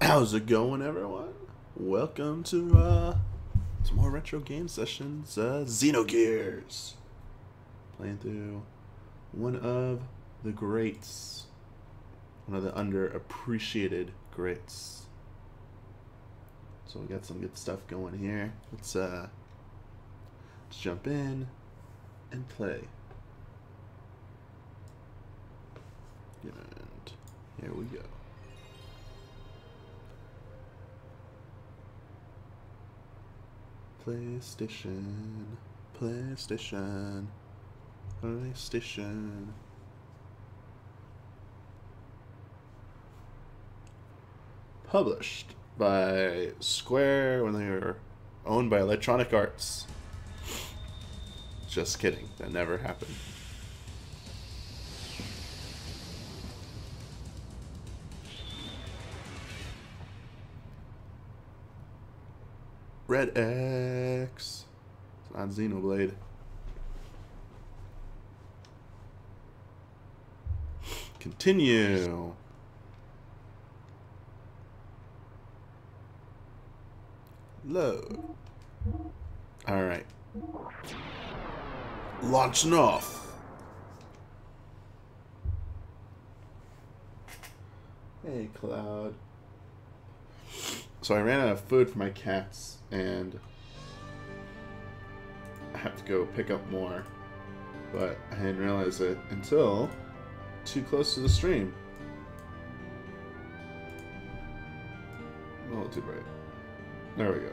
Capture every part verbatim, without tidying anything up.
How's it going, everyone? Welcome to uh, some more retro game sessions. Uh, Xenogears. Playing through one of the greats. One of the underappreciated greats. So we got some good stuff going here. Let's uh, let's jump in and play. And here we go. PlayStation, PlayStation, PlayStation. Published by Square when they were owned by Electronic Arts. Just kidding, that never happened. Red X. It's not Xenoblade. Continue. Load. Alright. Launching off. Hey, Cloud. So I ran out of food for my cats, and I have to go pick up more. But I didn't realize it until too close to the stream. A little too bright. There we go.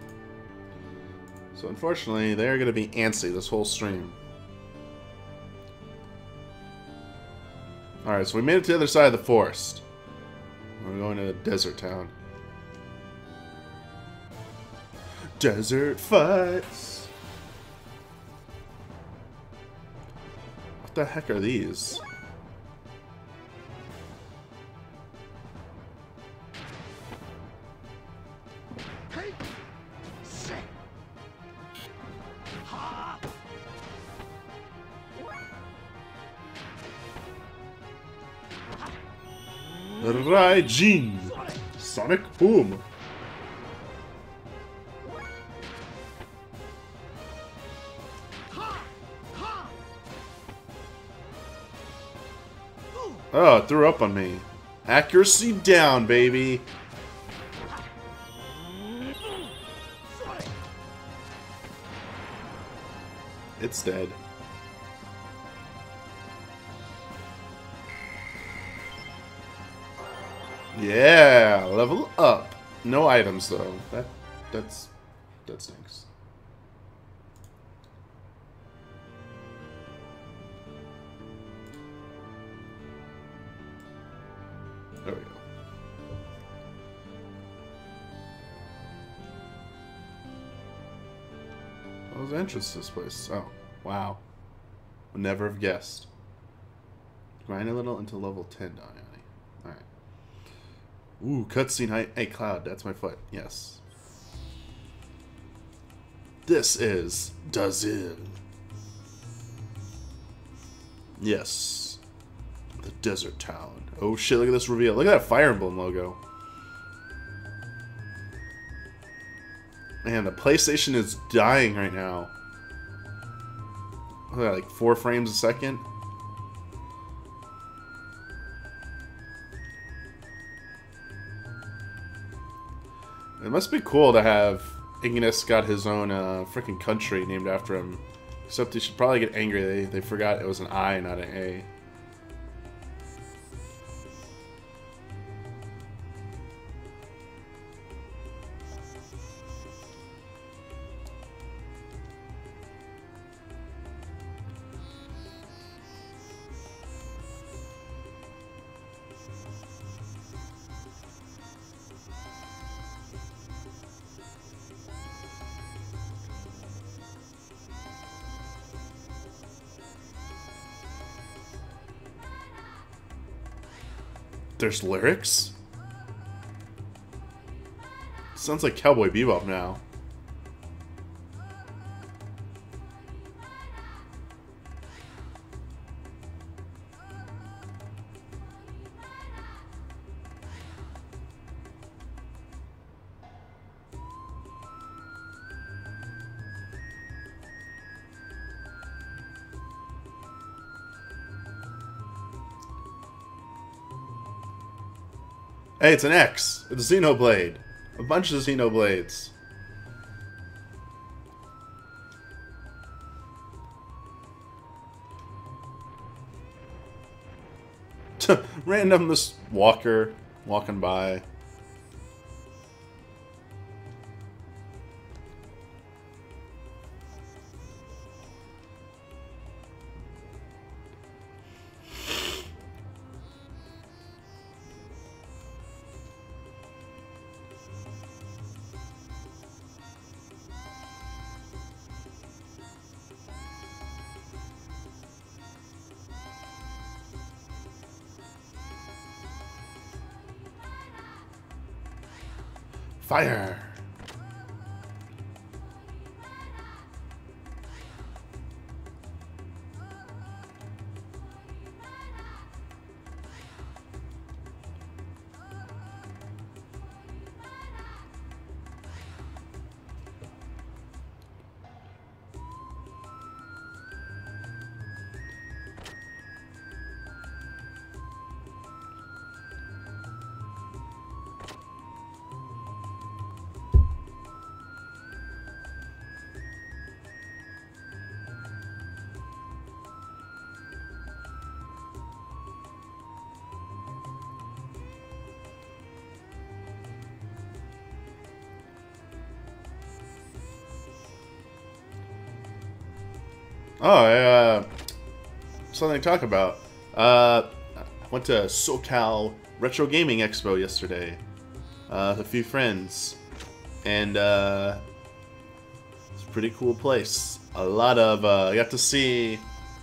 So unfortunately, they're going to be antsy this whole stream. Alright, so we made it to the other side of the forest. We're going to the desert town. Desert fights. What the heck are these? Raijin! Sonic Boom! Oh, it threw up on me. Accuracy down, baby. It's dead. Yeah, level up. No items though. That that's that stinks. There we go. What was the entrance to this place? Oh, wow. Would never have guessed. Grind a little until level ten, Damiani. Alright. Ooh, cutscene height. Hey, Cloud, that's my foot. Yes. This is Dazil. Yes. The desert town. Oh shit, look at this reveal. Look at that Fire Emblem logo. Man, the PlayStation is dying right now. What, like four frames a second? It must be cool to have Ignis got his own uh, freaking country named after him. Except they should probably get angry. They, they forgot it was an I, not an A. There's lyrics? Sounds like Cowboy Bebop now. Hey, it's an X. It's a Xenoblade. A bunch of Xenoblades. Random this walker walking by. Fire! Oh, I, uh, something to talk about. Uh, I went to SoCal Retro Gaming Expo yesterday uh, with a few friends, and uh, it's a pretty cool place. A lot of, uh, I got to see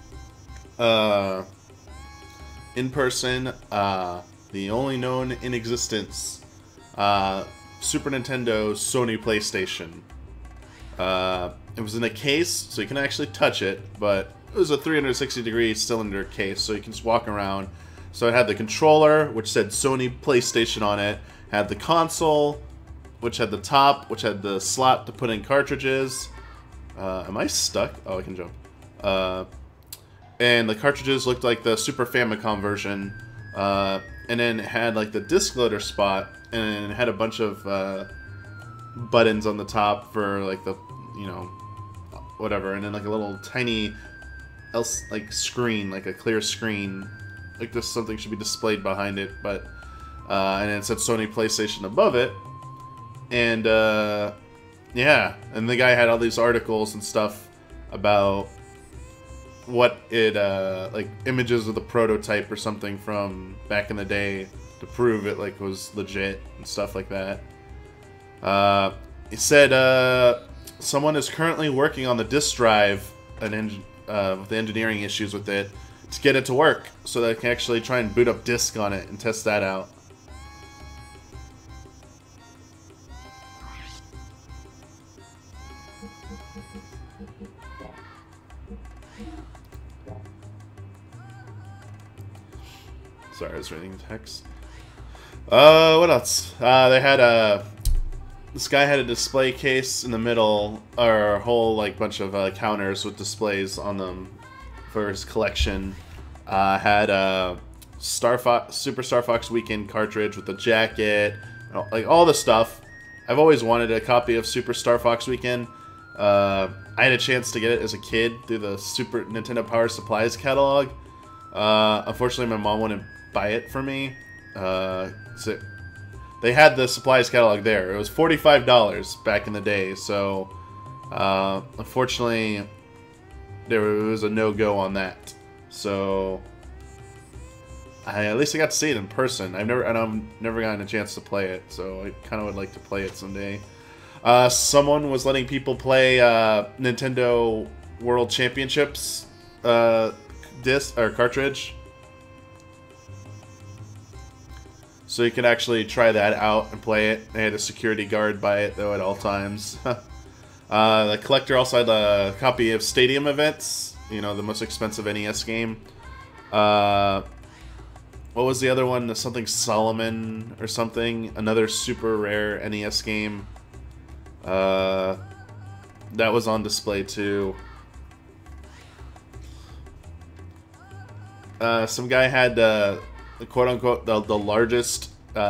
uh, in person uh, the only known in existence uh, Super Nintendo Sony PlayStation. Uh, it was in a case, so you can actually touch it, but it was a three hundred sixty degree cylinder case, so you can just walk around. So it had the controller, which said Sony PlayStation on it, had the console, which had the top, which had the slot to put in cartridges. Uh, am I stuck? Oh, I can jump. Uh, and the cartridges looked like the Super Famicom version, uh, and then it had like the disc loader spot, and it had a bunch of uh, buttons on the top for like the, you know, whatever, and then like a little tiny else like screen, like a clear screen, like this something should be displayed behind it, but uh, and it said Sony PlayStation above it, and uh, yeah, and the guy had all these articles and stuff about what it uh, like images of the prototype or something from back in the day to prove it like was legit and stuff like that. Uh, he said uh, someone is currently working on the disk drive and en uh, with the engineering issues with it to get it to work, so they can actually try and boot up disk on it and test that out. Sorry, I was reading text. Uh, what else? Uh, they had a... This guy had a display case in the middle, or a whole like bunch of uh, counters with displays on them for his collection. Uh, had a Star Fox, Super Star Fox Weekend cartridge with the jacket, like all the stuff. I've always wanted a copy of Super Star Fox Weekend. Uh, I had a chance to get it as a kid through the Super Nintendo Power Supplies catalog. Uh, unfortunately, my mom wouldn't buy it for me. Uh, so they had the supplies catalog there. It was forty-five dollars back in the day, so uh, unfortunately there was a no-go on that. So I, at least I got to see it in person. I've never, and I've never gotten a chance to play it, so I kind of would like to play it someday. Uh, someone was letting people play uh, Nintendo World Championships uh, disc or cartridge. So you could actually try that out and play it. They had a security guard by it, though, at all times. uh, the collector also had a copy of Stadium Events, you know, the most expensive N E S game. Uh, what was the other one? Something Solomon or something. Another super rare N E S game. Uh, that was on display, too. Uh, some guy had... Uh, The quote-unquote the, the largest uh,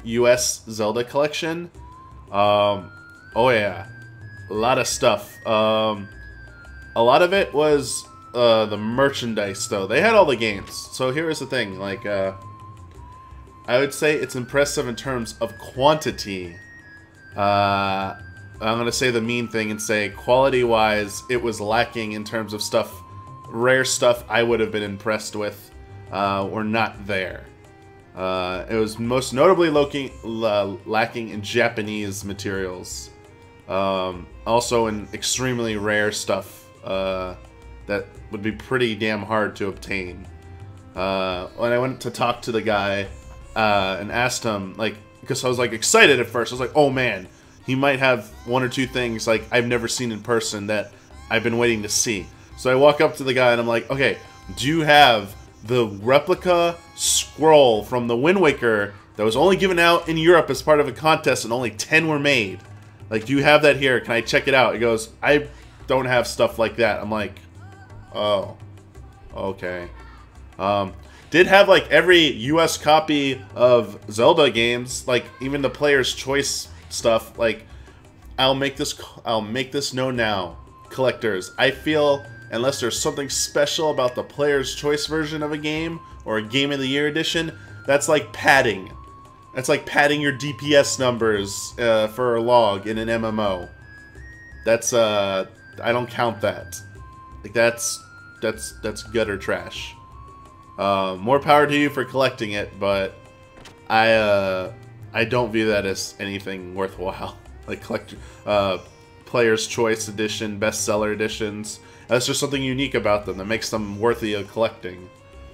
U S Zelda collection. Um, oh yeah, a lot of stuff. Um, a lot of it was uh, the merchandise, though. They had all the games. So here is the thing, like, uh, I would say it's impressive in terms of quantity. Uh, I'm gonna say the mean thing and say quality-wise, it was lacking in terms of stuff, rare stuff I would have been impressed with, uh, were not there. Uh, it was most notably lacking, uh, lacking in Japanese materials. Um, also in extremely rare stuff uh, that would be pretty damn hard to obtain. Uh, when I went to talk to the guy uh, and asked him, like, because I was like excited at first, I was like, oh man, he might have one or two things like I've never seen in person that I've been waiting to see. So I walk up to the guy and I'm like, okay, do you have the replica scroll from the Wind Waker that was only given out in Europe as part of a contest and only ten were made? Like, do you have that here? Can I check it out? He goes, I don't have stuff like that. I'm like, oh, okay. Um, did have, like, every U S copy of Zelda games, like, even the Player's Choice stuff. Like, I'll make this, I'll make this known now, collectors. I feel, unless there's something special about the Player's Choice version of a game, or a Game of the Year edition, that's like padding. That's like padding your D P S numbers uh, for a log in an M M O. That's, uh, I don't count that. Like, that's, that's, that's gutter trash. Uh, more power to you for collecting it, but I, uh, I don't view that as anything worthwhile. Like, collect, uh, Player's Choice Edition, Bestseller Editions. That's just something unique about them that makes them worthy of collecting.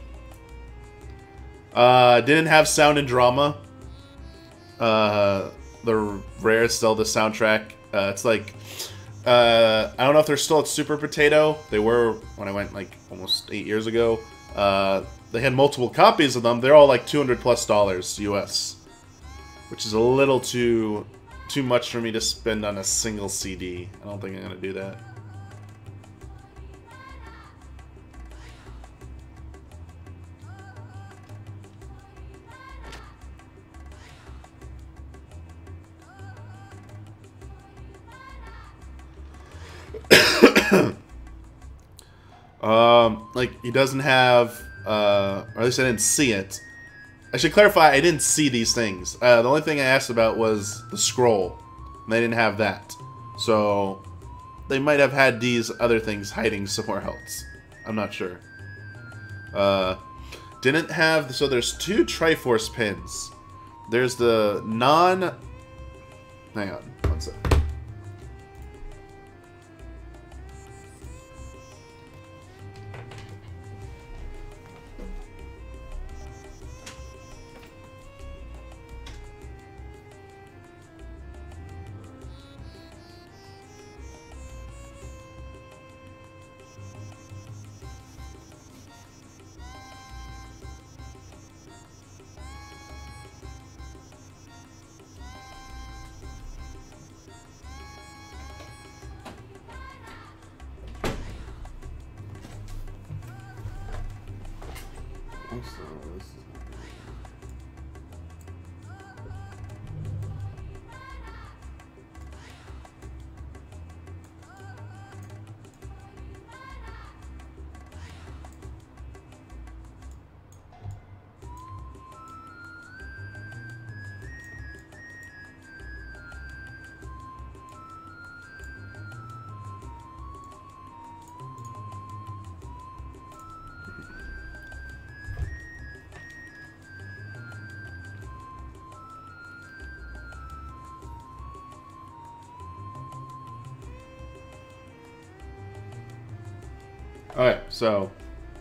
Uh, didn't have sound and drama. Uh, the rarest Zelda soundtrack. Uh, it's like, uh, I don't know if they're still at Super Potato. They were when I went like almost eight years ago. Uh, they had multiple copies of them. They're all like two hundred plus dollars U S, which is a little too too much for me to spend on a single C D. I don't think I'm gonna do that. um, like, he doesn't have, uh, or at least I didn't see it. I should clarify, I didn't see these things. Uh, the only thing I asked about was the scroll, and they didn't have that. So, they might have had these other things hiding somewhere else. I'm not sure. Uh, didn't have, so there's two Triforce pins. There's the non, hang on, one sec. Alright, so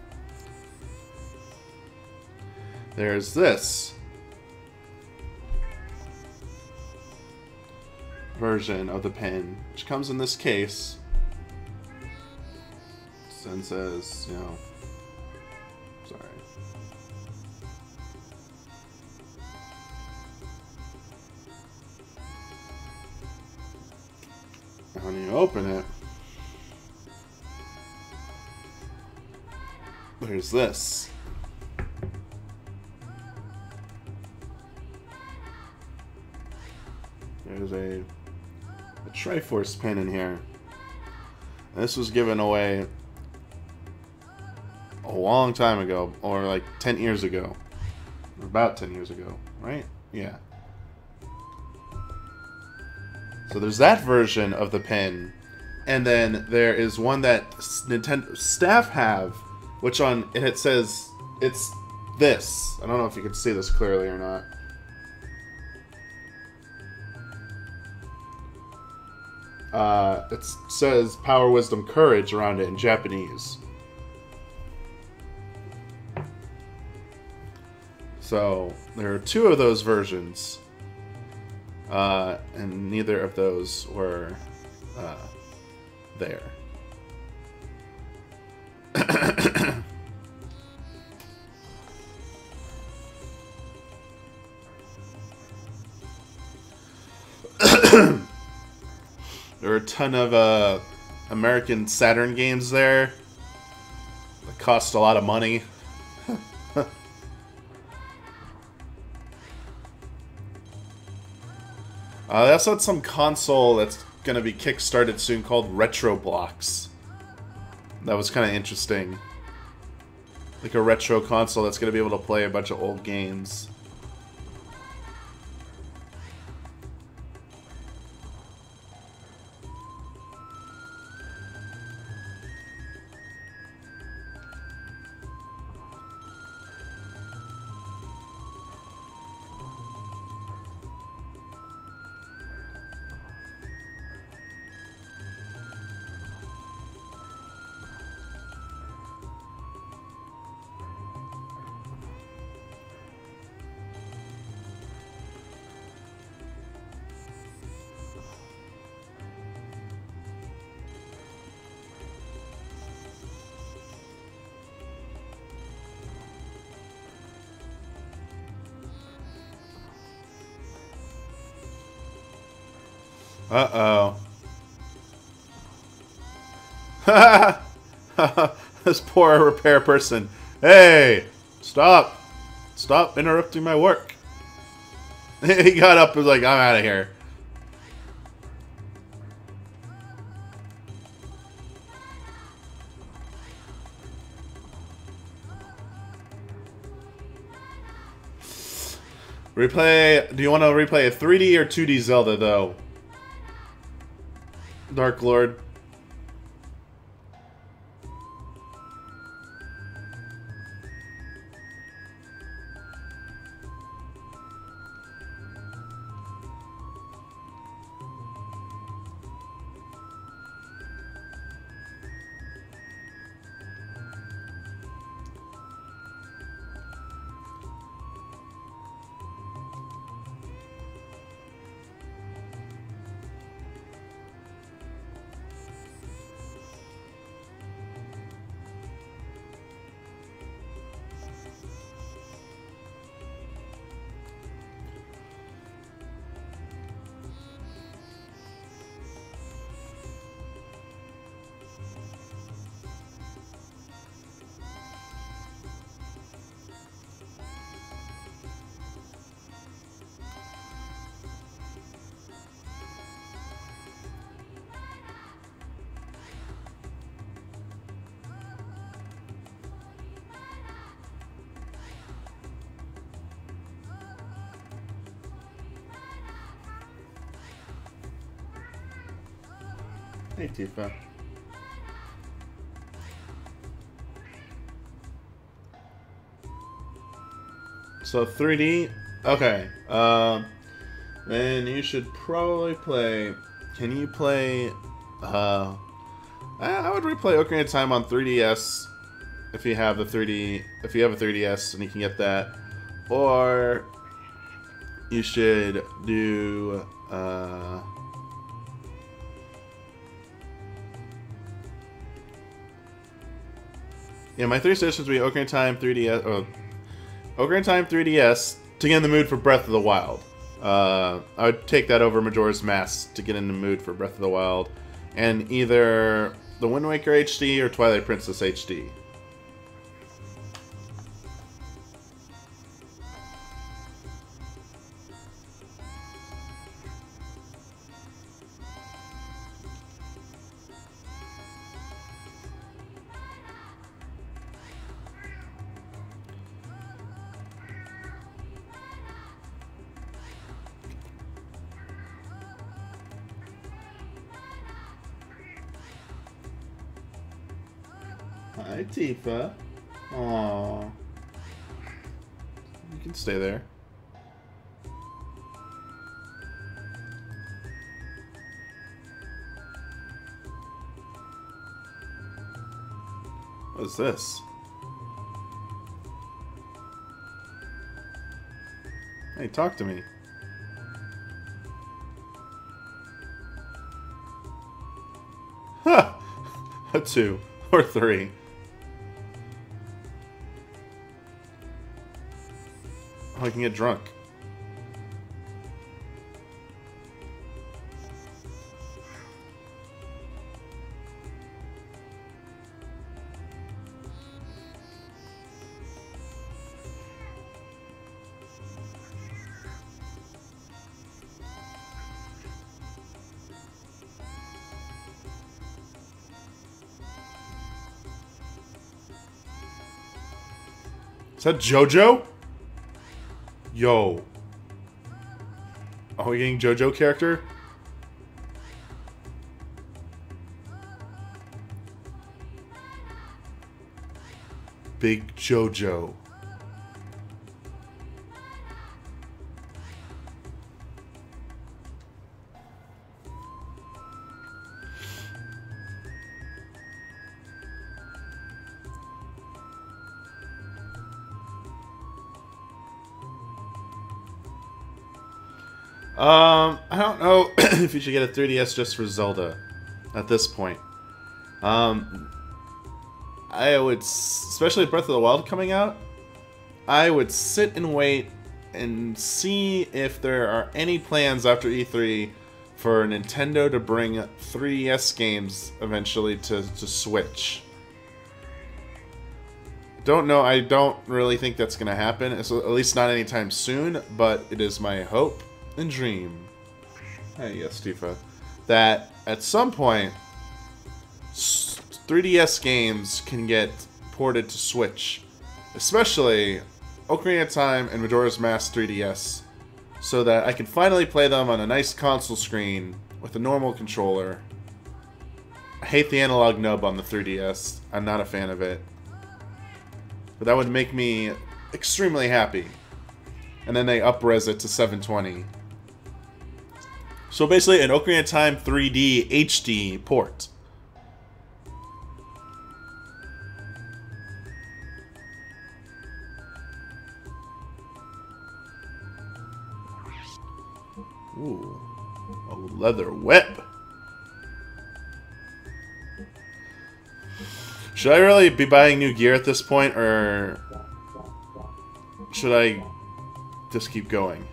there's this version of the pen, which comes in this case and says, you know, sorry. And when you open it, there's this. There's a, a Triforce pin in here. And this was given away a long time ago, or like ten years ago. About ten years ago, right? Yeah. So there's that version of the pin. And then there is one that Nintendo staff have, which on it says it's this. I don't know if you can see this clearly or not. Uh, it says Power, Wisdom, Courage around it in Japanese. So there are two of those versions, uh, and neither of those were uh, there. There are a ton of uh, American Saturn games there that cost a lot of money. uh, they also had some console that's going to be kickstarted soon called Retro Blocks. That was kind of interesting. Like a retro console that's going to be able to play a bunch of old games. Uh-oh. This poor repair person. Hey! Stop! Stop interrupting my work. He got up and was like, I'm out of here. Replay... Do you want to replay a three D or two D Zelda, though? Dark Lord. Hey, Tifa. So three D? Okay. Um, then you should probably play... Can you play... Uh, I, I would replay Ocarina of Time on three D S if you have the three D... If you have a three D S and you can get that. Or... You should do... Uh... Yeah, my three suggestions would be Ocarina of Time three D S, or Ocarina of Time three D S to get in the mood for Breath of the Wild. Uh, I would take that over Majora's Mask to get in the mood for Breath of the Wild, and either the Wind Waker H D or Twilight Princess H D. Hi, Tifa. Aww. You can stay there. What is this? Hey, talk to me. Ha! A two. Or three. Oh, I can get drunk. Is that JoJo? Yo. Are we getting JoJo character? Big JoJo. Um, I don't know if you should get a three D S just for Zelda at this point. Um, I would, especially with Breath of the Wild coming out, I would sit and wait and see if there are any plans after E three for Nintendo to bring three D S games eventually to, to Switch. Don't know, I don't really think that's going to happen, at least not anytime soon, but it is my hope and dream, hey, yes, Tifa, that at some point three D S games can get ported to Switch, especially Ocarina of Time and Majora's Mask three D S, so that I can finally play them on a nice console screen with a normal controller. I hate the analog nub on the three D S. I'm not a fan of it. But that would make me extremely happy. And then they up-res it to seven twenty. So basically an Ocarina of Time three D H D port. Ooh, a leather whip. Should I really be buying new gear at this point, or should I just keep going?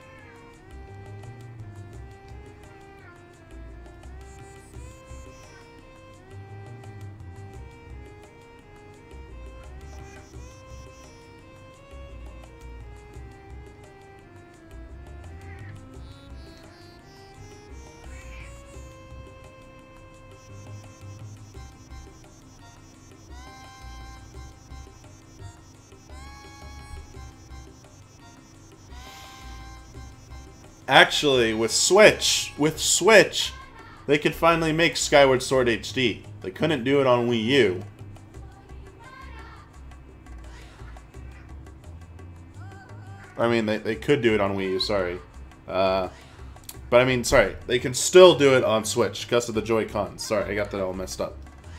Actually, with Switch, with Switch, they could finally make Skyward Sword H D. They couldn't do it on Wii U. I mean, they, they could do it on Wii U, sorry. Uh, but I mean, sorry, they can still do it on Switch because of the Joy-Cons. Sorry, I got that all messed up.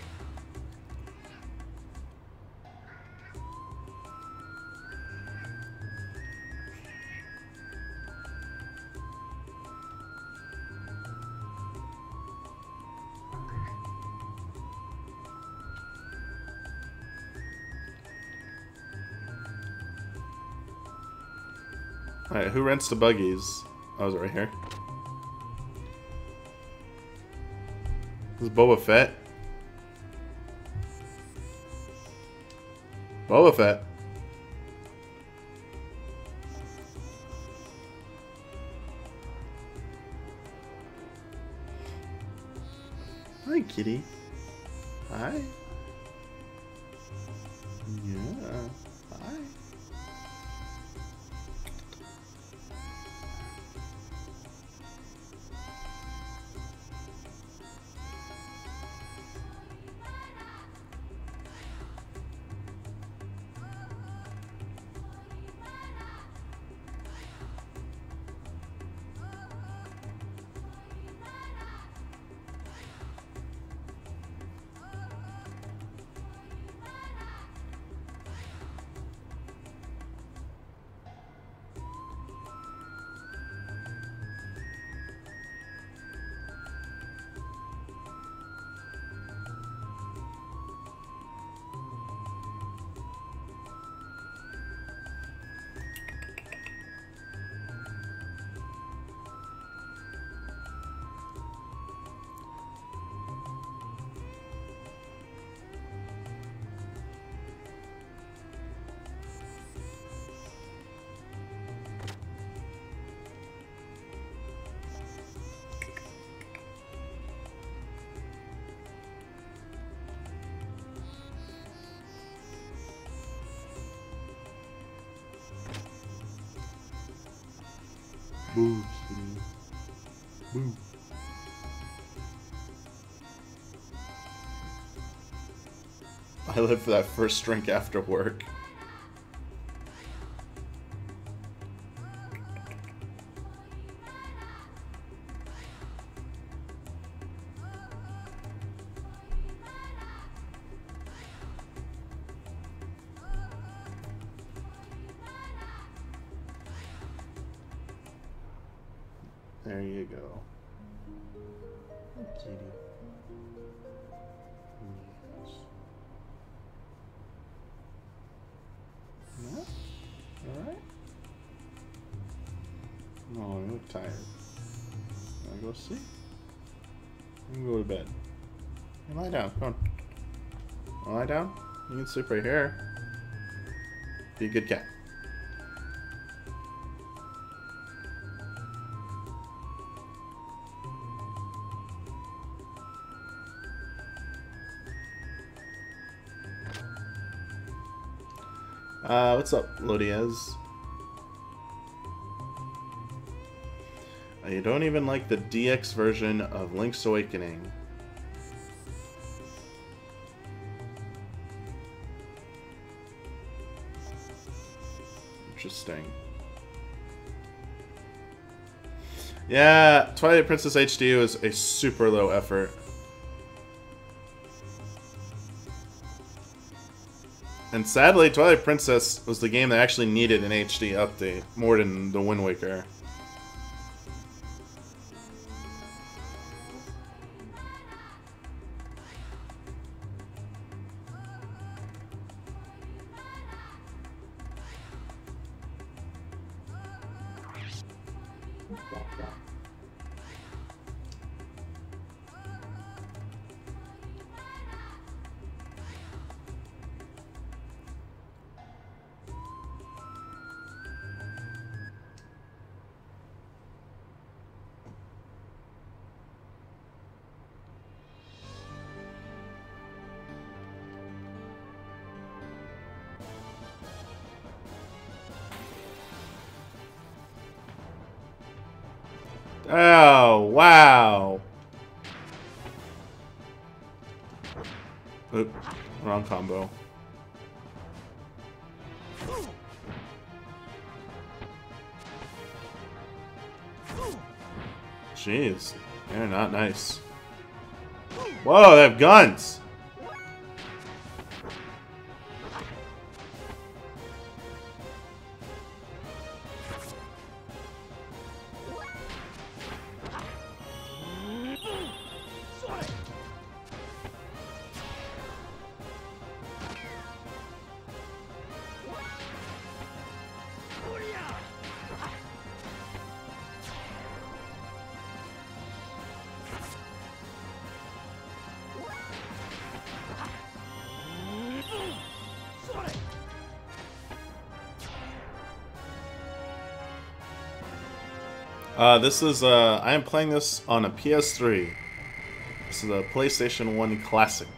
Alright, who rents the buggies? Oh, is it right here? This is Boba Fett. Boba Fett. Hi, kitty. Hi. Yeah. Hi. Boo, kitty. Boo. I live for that first drink after work. There you go. Kitty. Yes. No? Alright? Oh, you look tired. Wanna go sleep? You can go to bed. You lie down, come on. Lie down? You can sleep right here. Be a good cat. Uh, what's up, Lodiez? Uh, you don't even like the D X version of Link's Awakening. Interesting. Yeah, Twilight Princess H D was a super low effort. And sadly, Twilight Princess was the game that actually needed an H D update, more than the Wind Waker. Oh, wow. Oop, wrong combo. Jeez, they're not nice. Whoa, they have guns! Uh, this is, uh, I am playing this on a P S three. This is a PlayStation one Classic.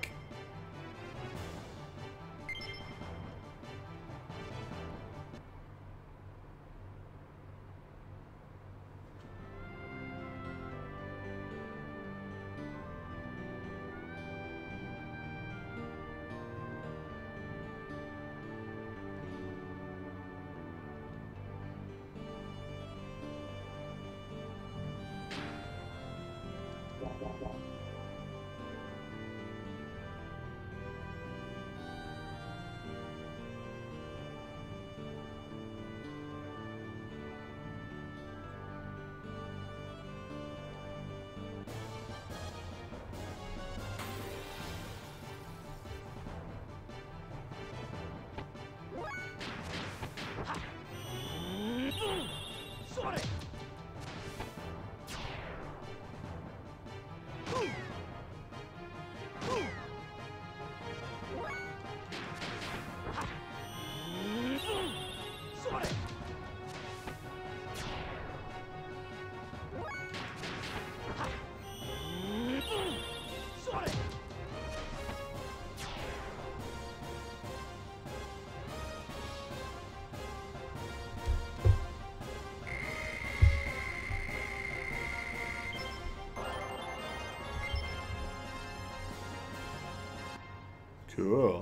Cool.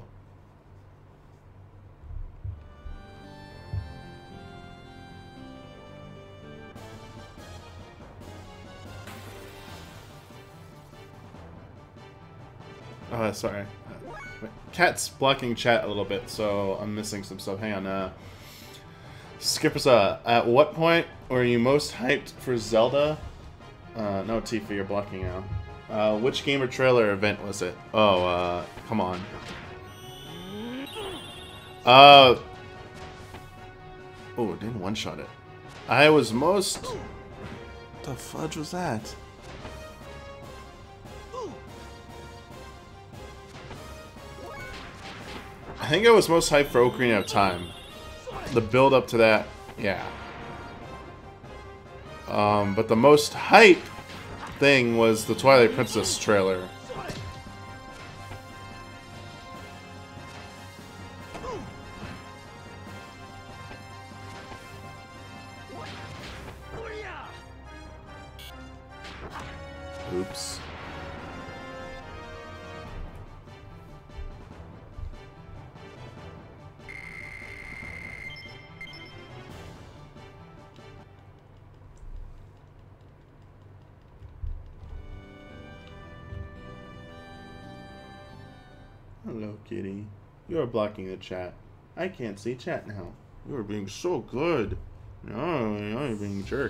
Oh, sorry. Uh, Cat's blocking chat a little bit, so I'm missing some stuff. Hang on. Uh, Skippers, uh, at what point were you most hyped for Zelda? Uh, no, Tifa, you're blocking now. Uh, which game or trailer event was it? Oh, uh, come on. Uh, oh, it didn't one-shot it. I was most... What the fudge was that? I think I was most hyped for Ocarina of Time. The build up to that, yeah. Um, but the most hype thing was the Twilight Princess trailer. Oops. Hello, kitty. You are blocking the chat. I can't see chat now. You are being so good. No, no, you're being a jerk.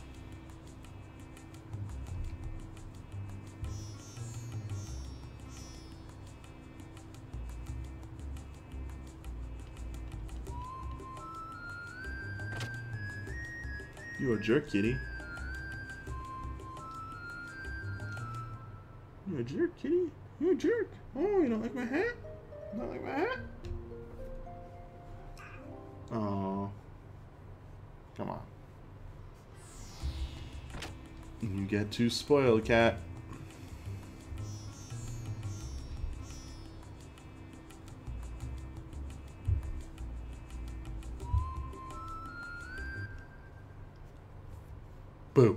You are a jerk, kitty. You're a jerk, kitty. You're a jerk. Oh, you don't like my hat? You don't like my hat? Oh. Come on. You get too spoiled, cat. Boo.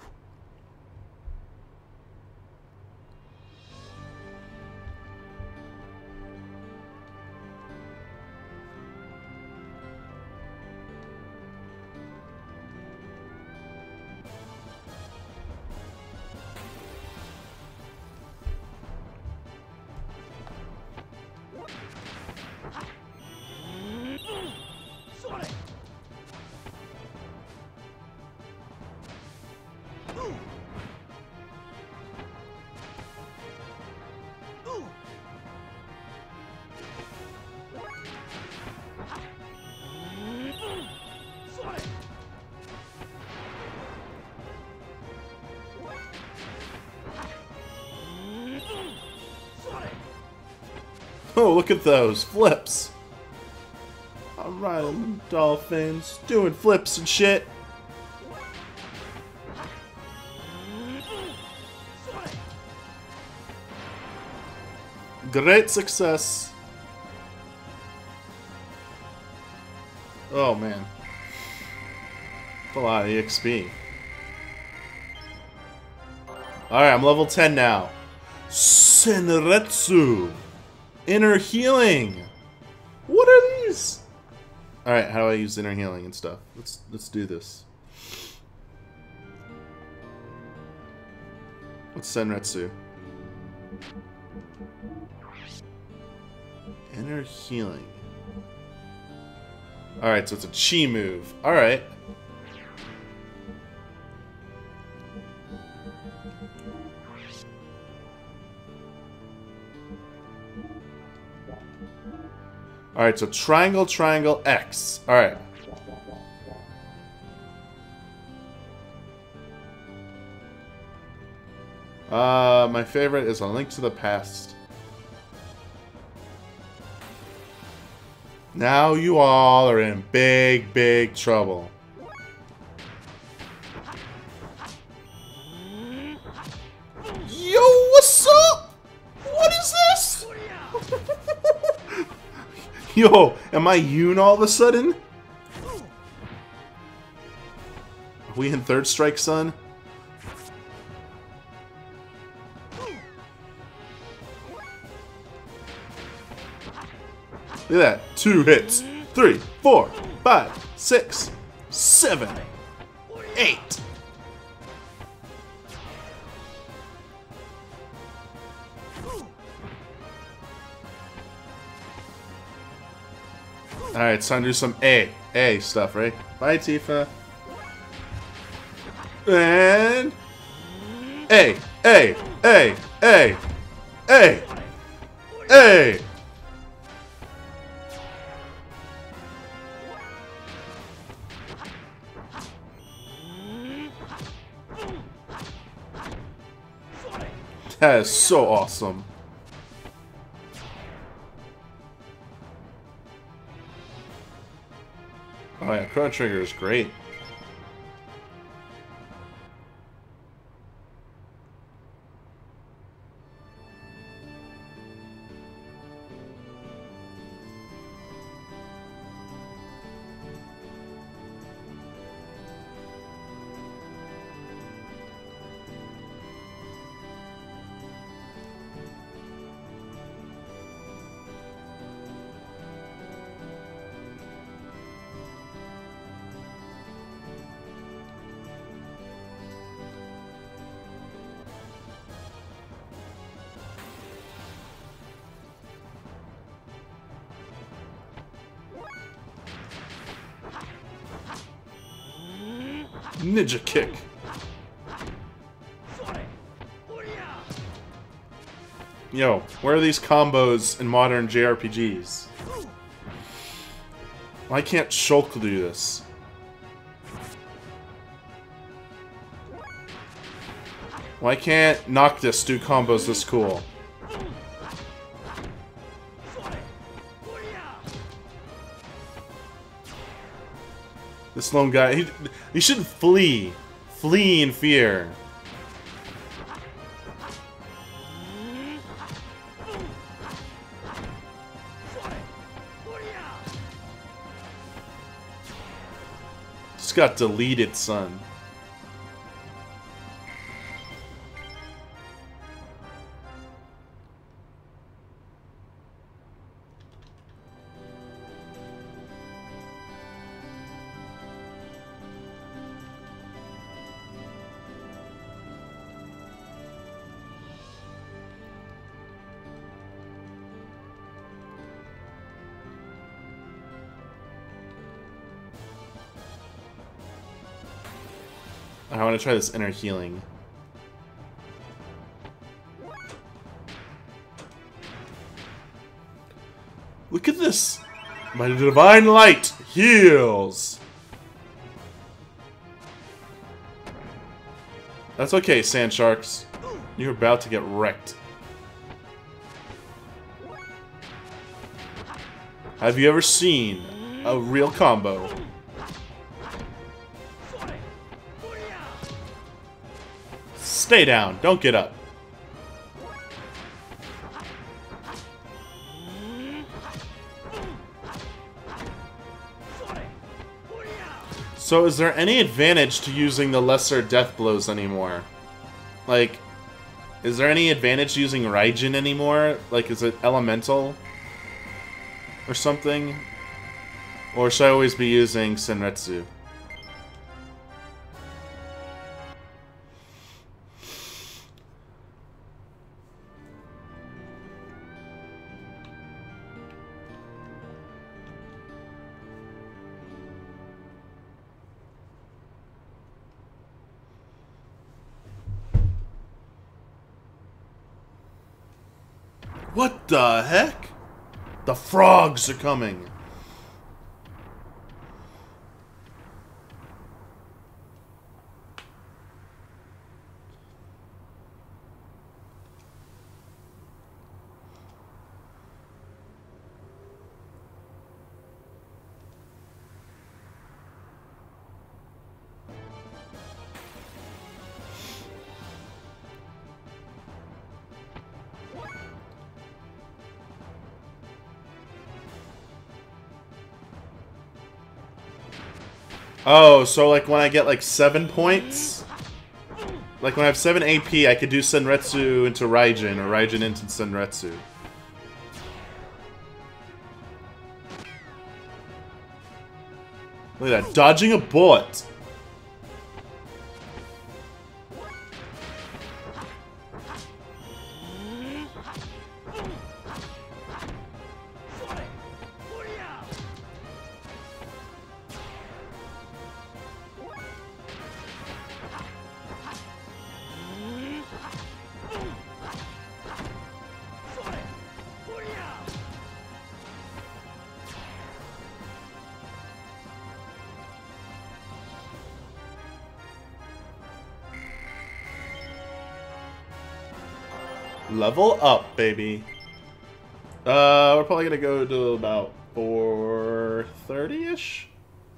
Oh, look at those flips. I'm riding dolphins, doing flips and shit. Great success. Oh man. That's a lot of E X P. Alright, I'm level ten now. Senretsu. Inner healing. What are these? Alright, how do I use inner healing and stuff? Let's let's do this. What's Senretsu? Inner healing. Alright, so it's a chi move. Alright. Alright, so triangle, triangle, X. Alright. Uh, my favorite is A Link to the Past. Now you all are in big, big trouble. Yo, what's up? What is this? Yo, am I Yoon all of a sudden? Are we in Third Strike, son? Look at that. Two hits. Three, four, five, six, seven, eight. Alright, it's time to do some A. A stuff, right? Bye, Tifa. And... A. A. A. A. A. A. That is so awesome. Oh yeah, Chrono Trigger is great. Ninja kick. Yo, where are these combos in modern J R P Gs? Why can't Shulk do this? Why can't Noctis do combos this cool? This lone guy, he, he shouldn't flee. Flee in fear. Just got deleted, son. I want to try this inner healing. Look at this! My divine light heals! That's okay, Sand Sharks. You're about to get wrecked. Have you ever seen a real combo? Stay down. Don't get up. So is there any advantage to using the lesser death blows anymore? Like, is there any advantage to using Raijin anymore? Like, is it elemental? Or something? Or should I always be using Senretsu? What the heck? The frogs are coming. Oh, so like when I get like seven points, like when I have seven A P, I could do Senretsu into Raijin or Raijin into Senretsu. Look at that, dodging a bullet. Level up, baby. Uh, we're probably gonna go to about four thirty-ish.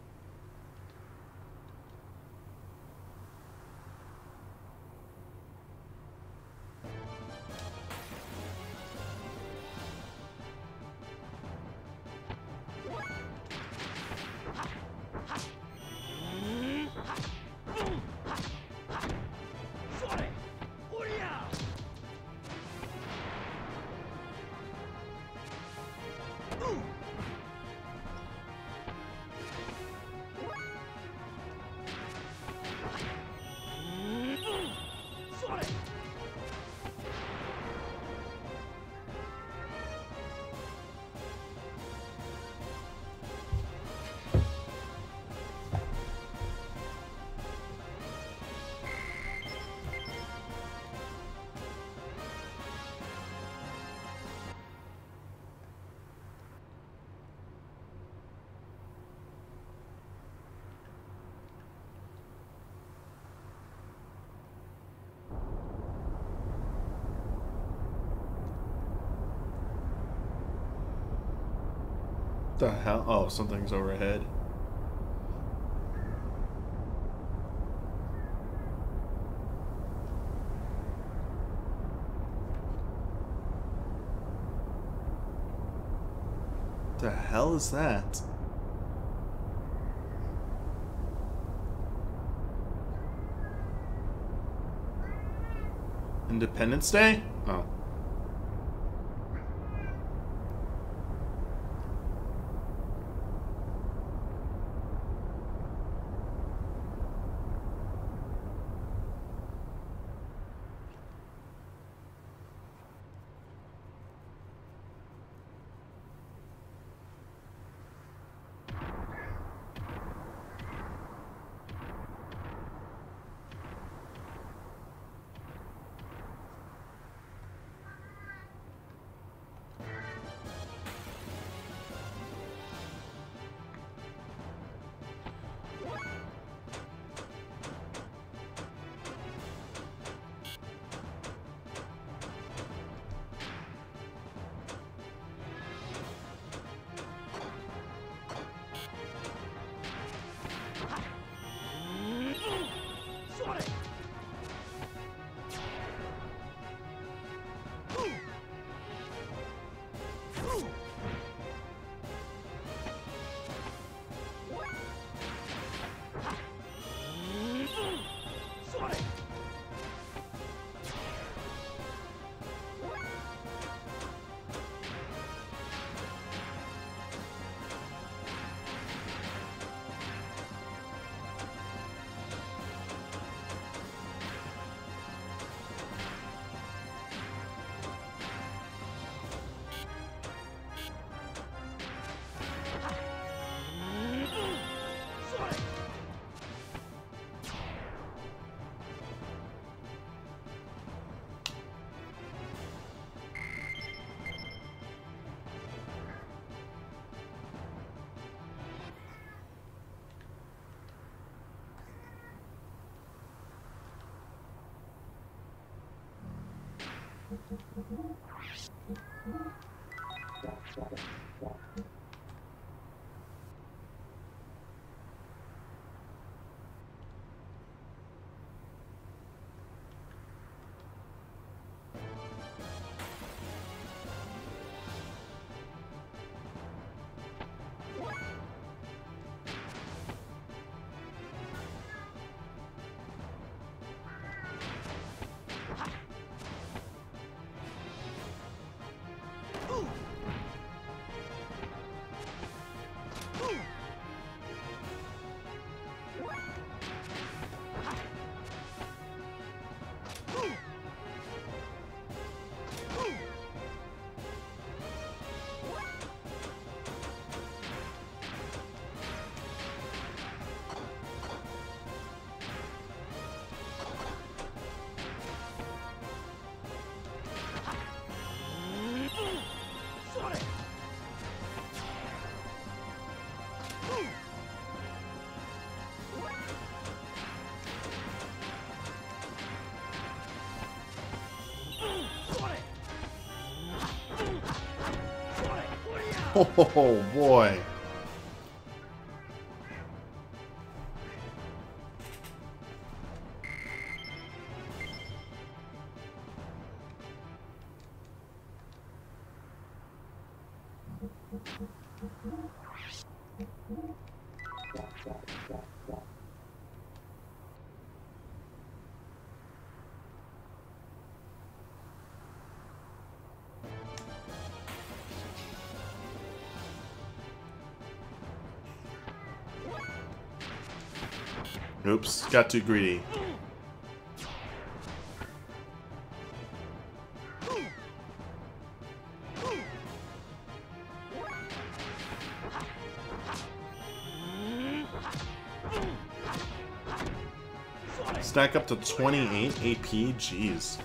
The hell? Oh, something's overhead. The hell is that? Independence Day? Oh. Oh boy. Oops, got too greedy. Stack up to twenty-eight A P, jeez.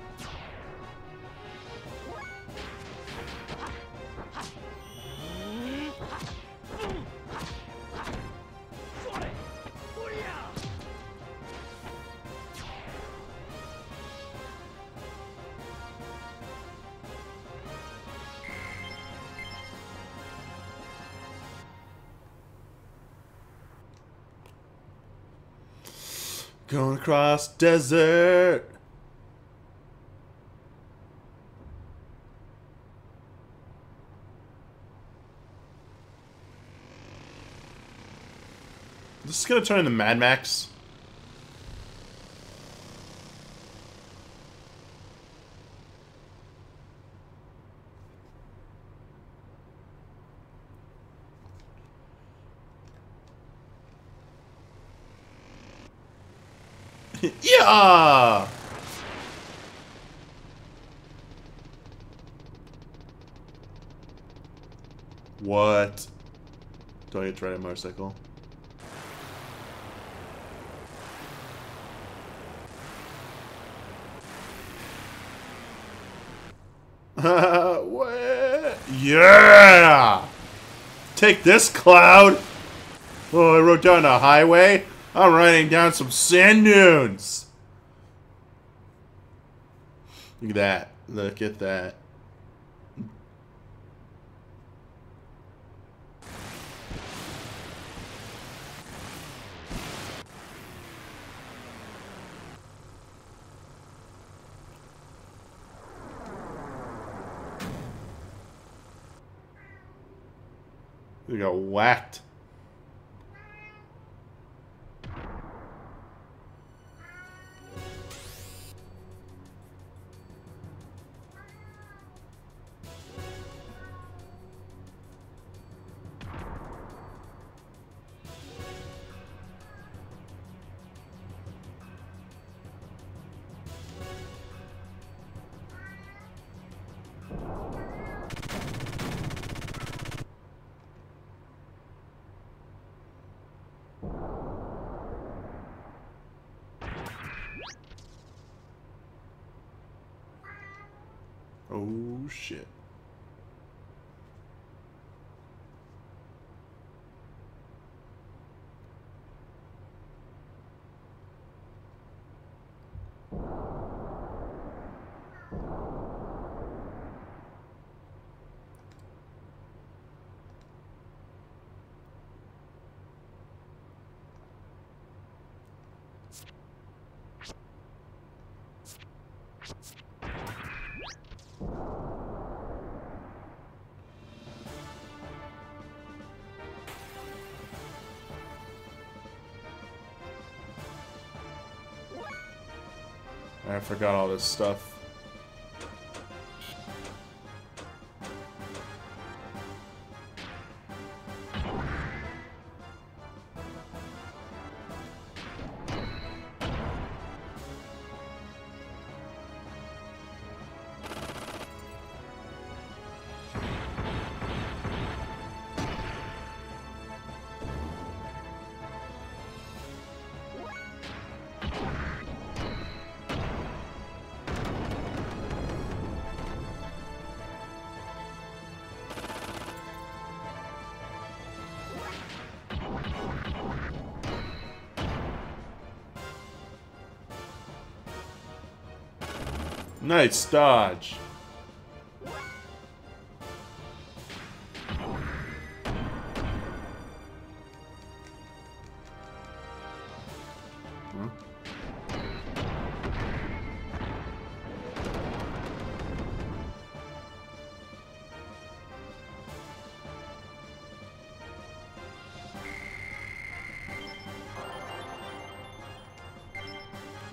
Going across desert. This is gonna turn into Mad Max. Yeah. What? Do I get to ride a motorcycle? What? Yeah! Take this, Cloud! Oh, I wrote down a highway. I'm riding down some sand dunes. Look at that. Look at that. We got whacked. Oh shit. I forgot all this stuff. Nice dodge.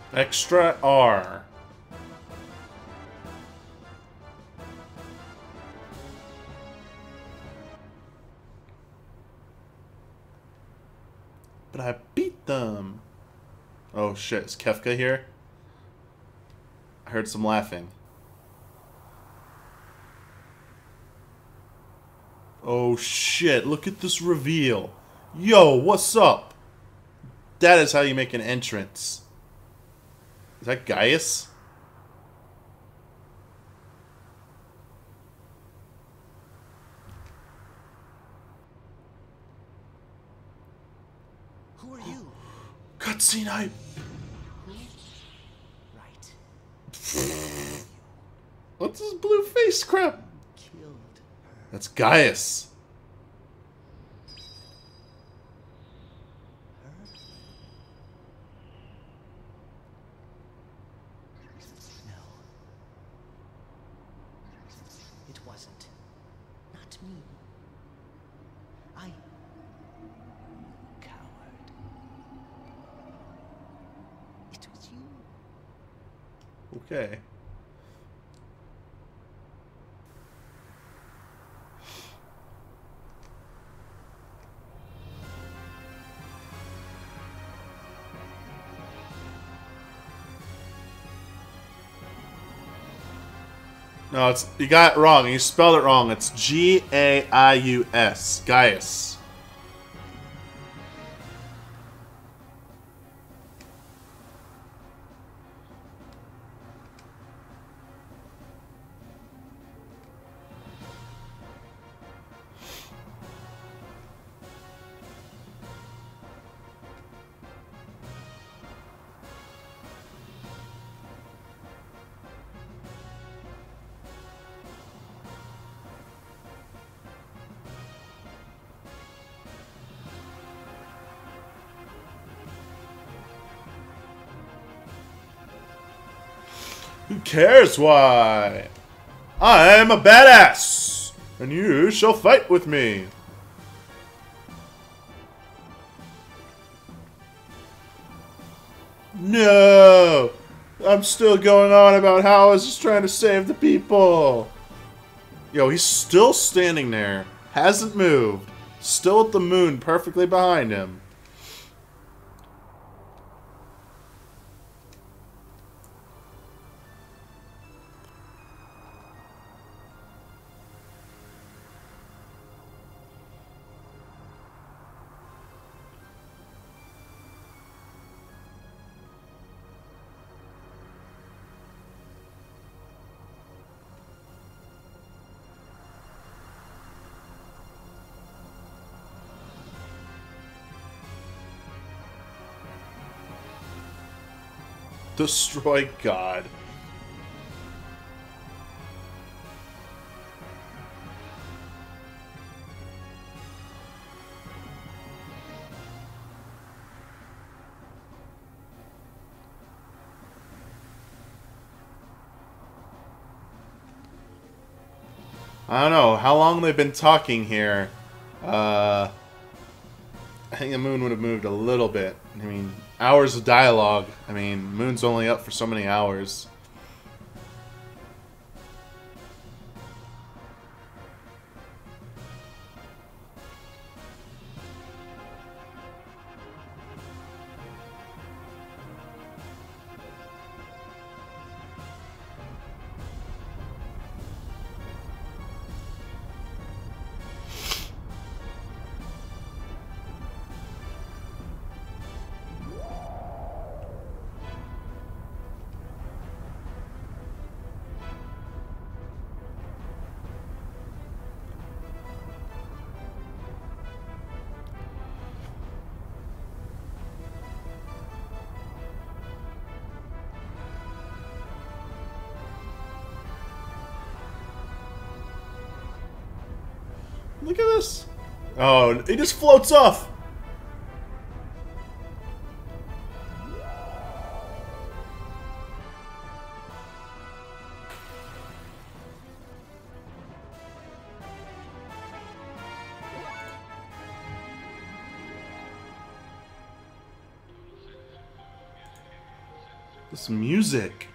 Extra R. But I beat them. Oh shit, is Kefka here? I heard some laughing. Oh shit, look at this reveal. Yo, what's up? That is how you make an entrance. Is that Gaius? Who are you? Cutscene hype. Who? Right. What's this blue face crap? Killed her. That's Gaius. Her? No. It wasn't. Not me. I... Coward. It was you. Okay. No, it's you got it wrong. You spelled it wrong. It's G A I U S. Gaius. Who cares why? I am a badass, and you shall fight with me. No! I'm still going on about how I was just trying to save the people. Yo, he's still standing there. Hasn't moved. Still at the moon, perfectly behind him. Destroy God. I don't know how long they've been talking here. Uh, I think the moon would have moved a little bit. I mean, hours of dialogue. I mean, moon's only up for so many hours. Look at this. Oh, he just floats off. This music.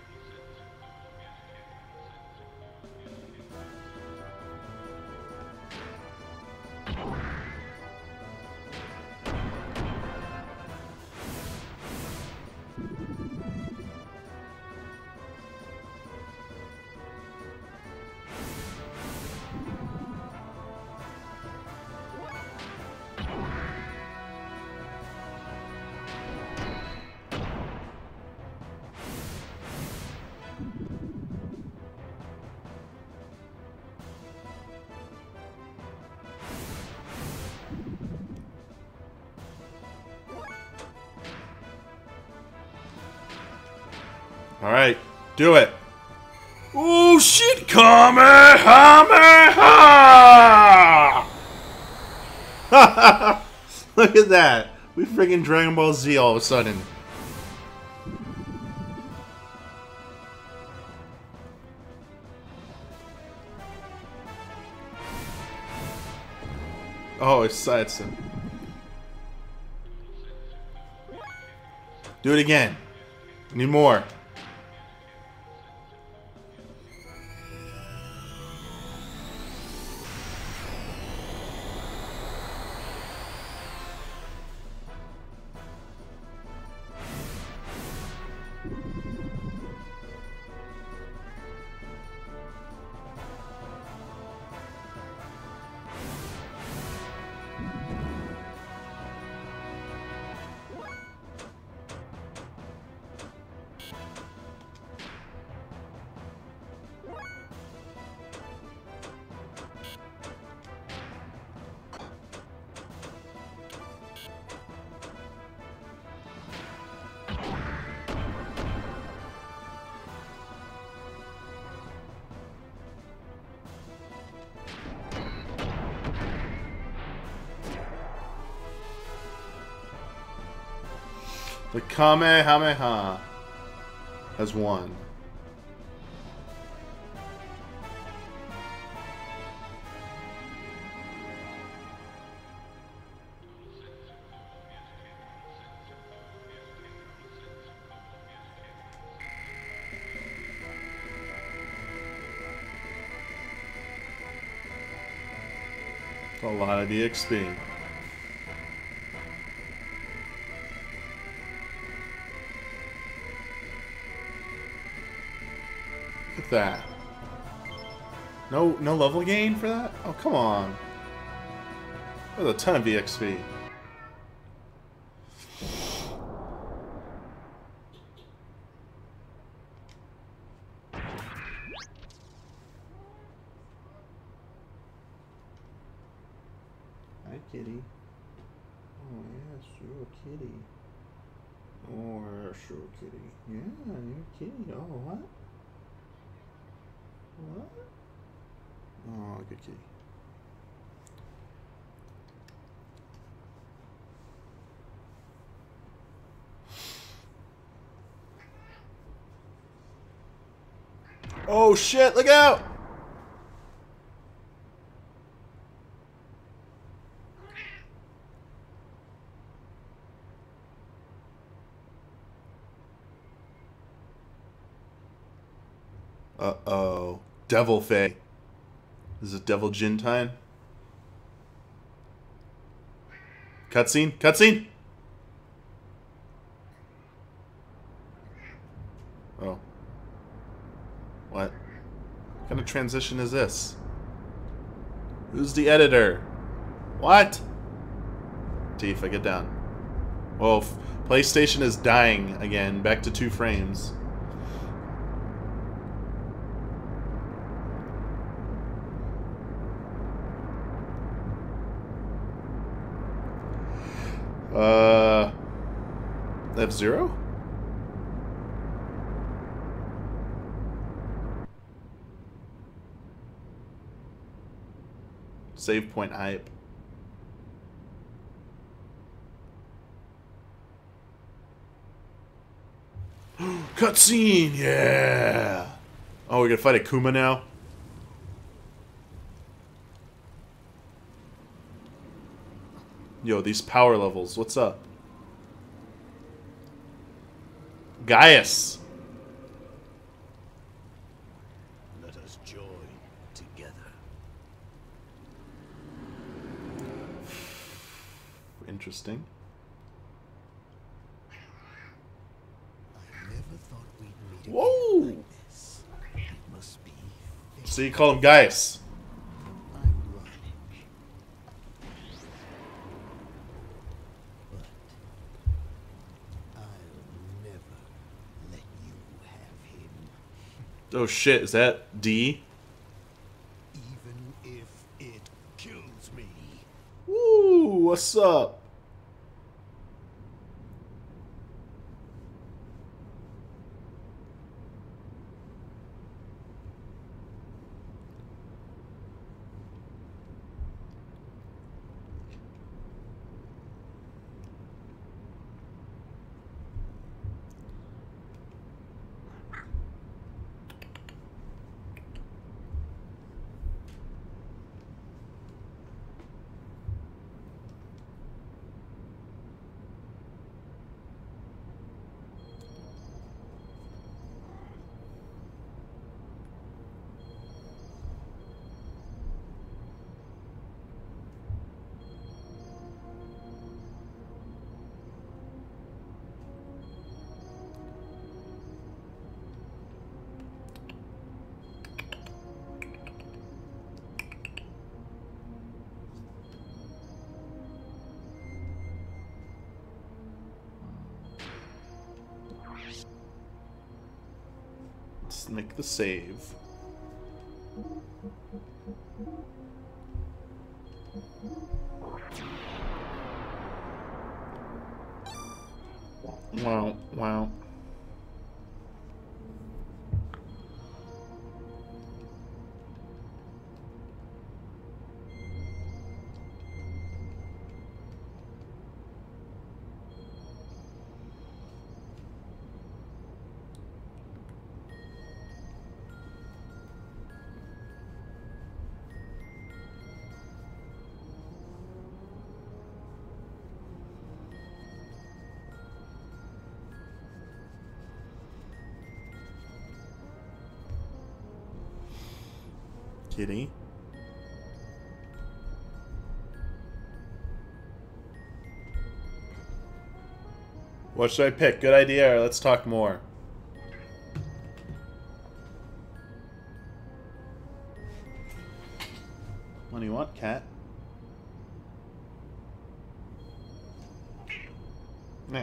Alright, do it. Oh shit! Kamehameha! Look at that. We friggin' Dragon Ball Z all of a sudden. Oh, it's Satsu. Do it again. Need more. The Kamehameha has won. A lot of E X P. Look at that. No, no level gain for that? Oh, come on. There's a ton of E X P. Hi, kitty. Oh, yeah, sure, kitty. Oh, yeah, sure, kitty. Yeah, you're a kitty. Oh, what? What? Oh, good kitty. Oh shit, look out! Uh-oh. Devil Fae. This is Devil Jin time. Cutscene? Cutscene? Oh. What? What kind of transition is this? Who's the editor? What? Tifa, get down. Whoa, PlayStation is dying again. Back to two frames. Uh, F-Zero? Save point hype. Cutscene, yeah! Oh, we're gonna fight Akuma now? Yo, these power levels, what's up? Gaius! interesting. I never thought we'd meet again Whoa! like this. It must be fate. So you call him Gaius. I'm running. But I'll never let you have him. Oh shit, is that D? Even if it kills me. Woo, what's up? Let's make the save. Wow, wow. Kitty. What should I pick? Good idea. Or let's talk more. What do you want, cat? Nah.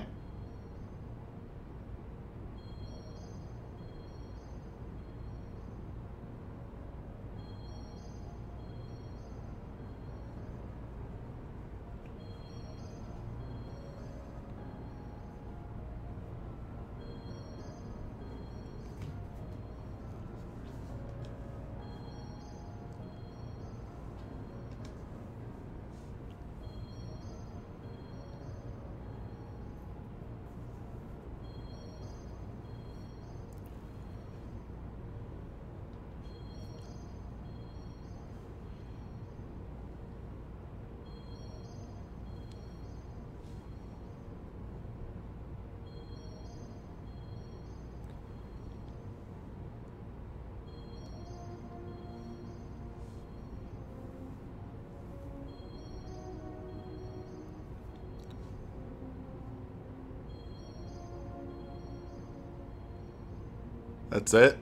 That's it?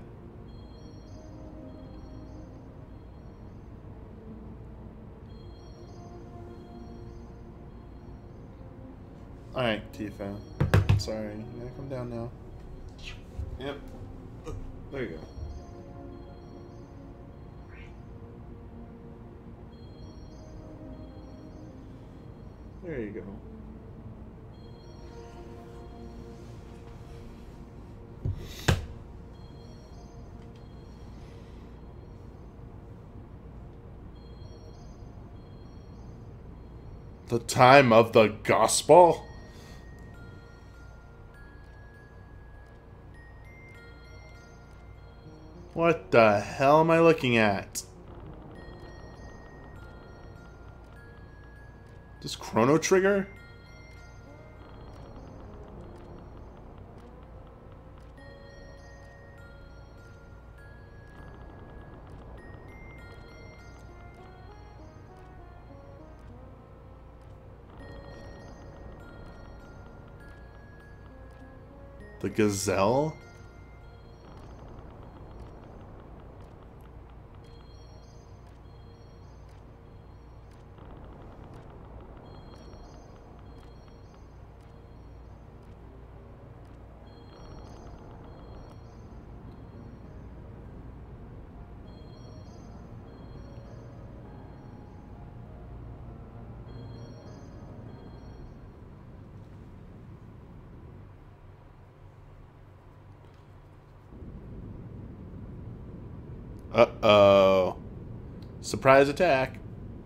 Alright, Tifa. Sorry. You gotta come down now. Yep. There you go. There you go. The time of the gospel? What the hell am I looking at? Does Chrono Trigger? The gazelle? Uh-oh. Surprise attack.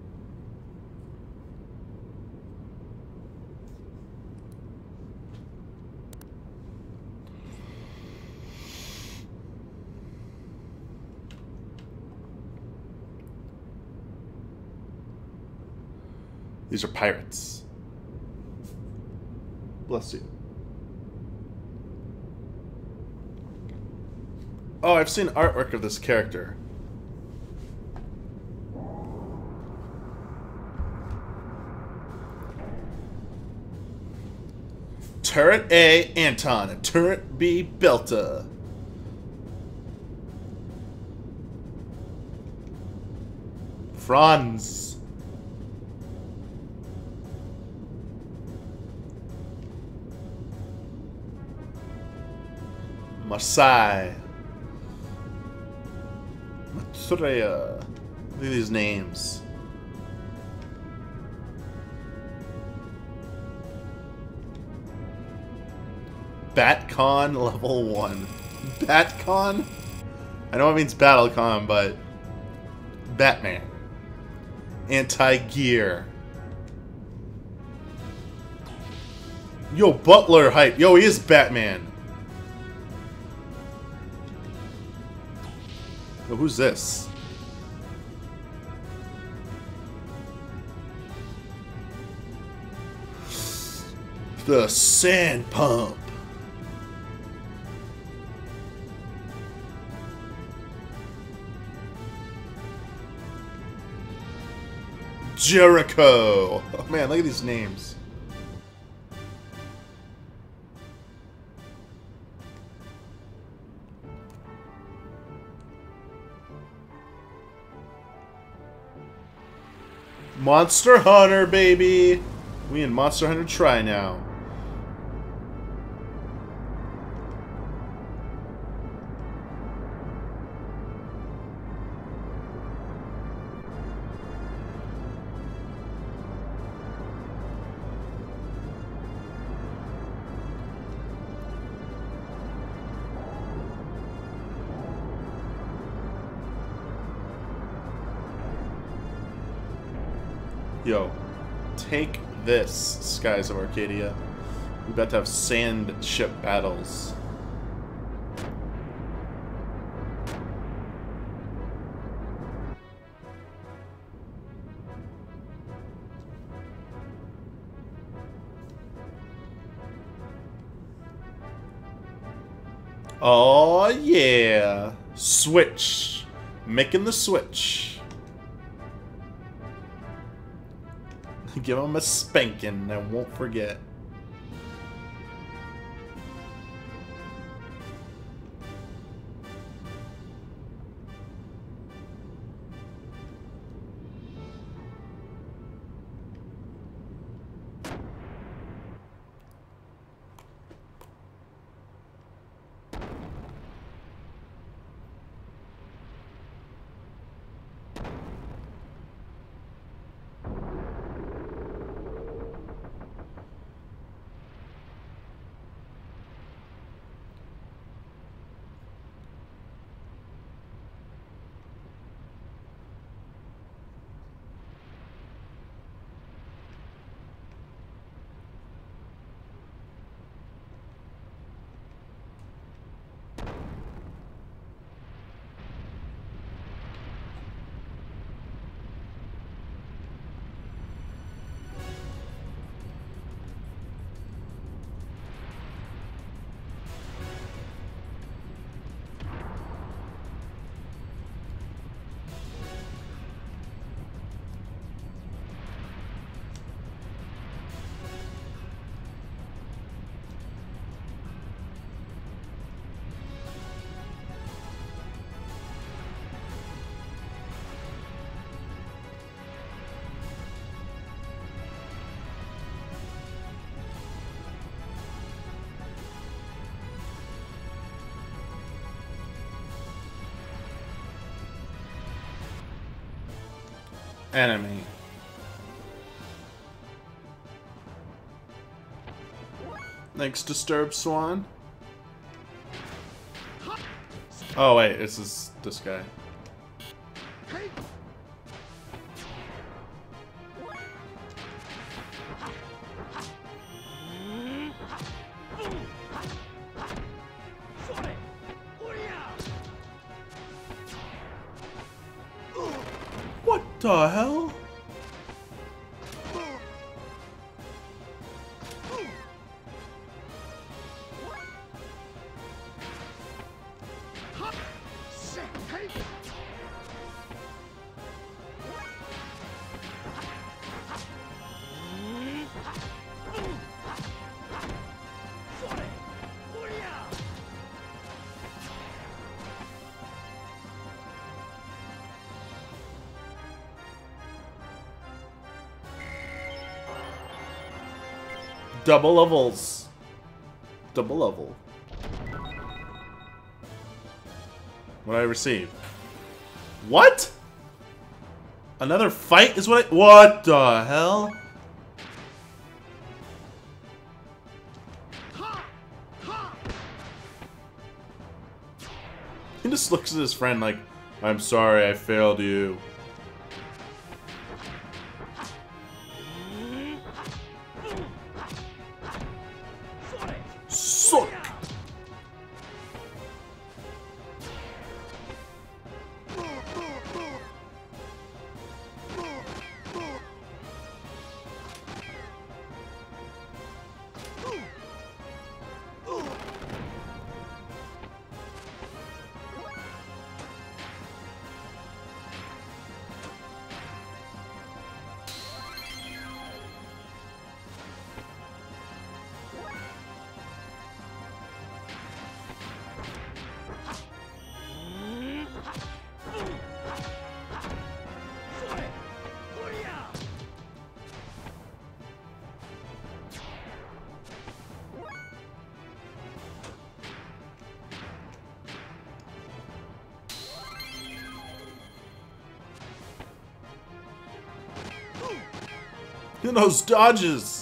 These are pirates. Bless you. Oh, I've seen artwork of this character. Turret A, Anton, and Turret B, Belta. Franz. Marseille. Matreya. Look at these names. Batcon level one. Batcon? I know it means Battlecon, but Batman. Anti-gear. Yo, Butler hype. Yo, he is Batman. Yo, who's this? The sand pump. Jericho. Oh man, look at these names. Monster Hunter, baby. We in Monster Hunter try now. Yo, take this, Skies of Arcadia. We about to have sand ship battles. Oh yeah, switch, making the switch. Give him a spanking, I won't forget. enemy. Thanks, Disturbed Swan. Oh wait, this is this guy. What the hell? Double levels. Double level. What I receive? What? Another fight is what I- What the hell? He just looks at his friend like, I'm sorry, I failed you. Suck! Look at those dodges!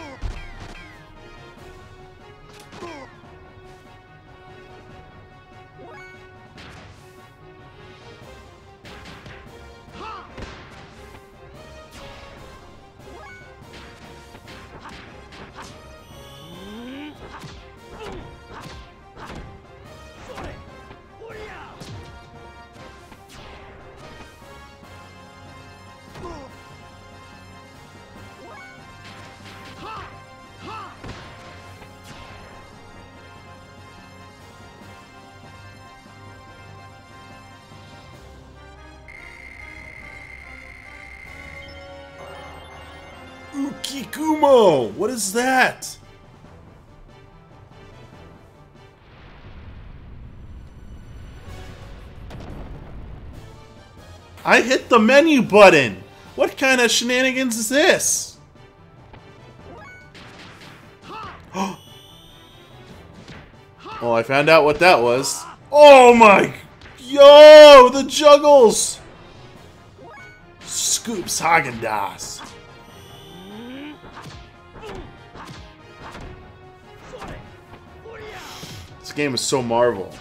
Ukikumo! What is that? I hit the menu button! What kind of shenanigans is this? Oh, I found out what that was. Oh my... Yo! The juggles! Scoops Häagen-Dazs. This game is so Marvel.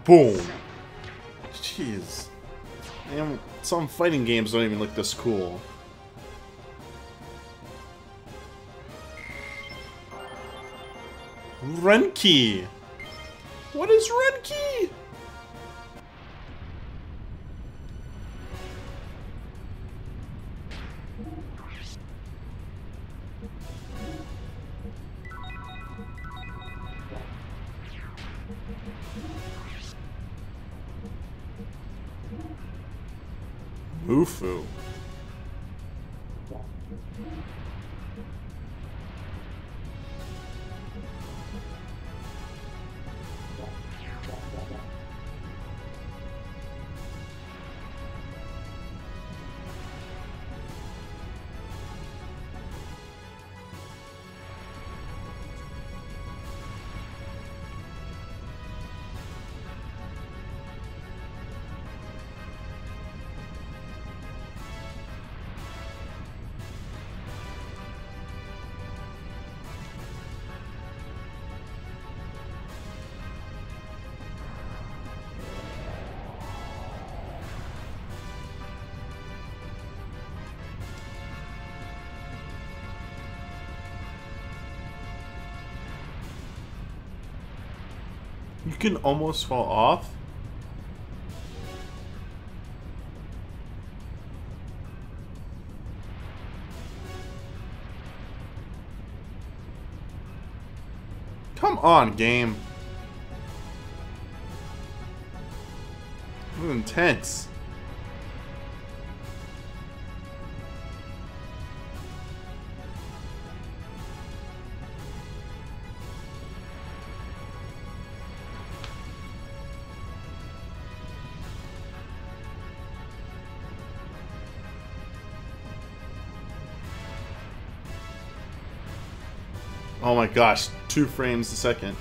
Boom. Jeez. Damn, some fighting games don't even look this cool. Renki! What is Renki? Ufu. You can almost fall off? Come on, game. This is intense. Oh my gosh, two frames a second.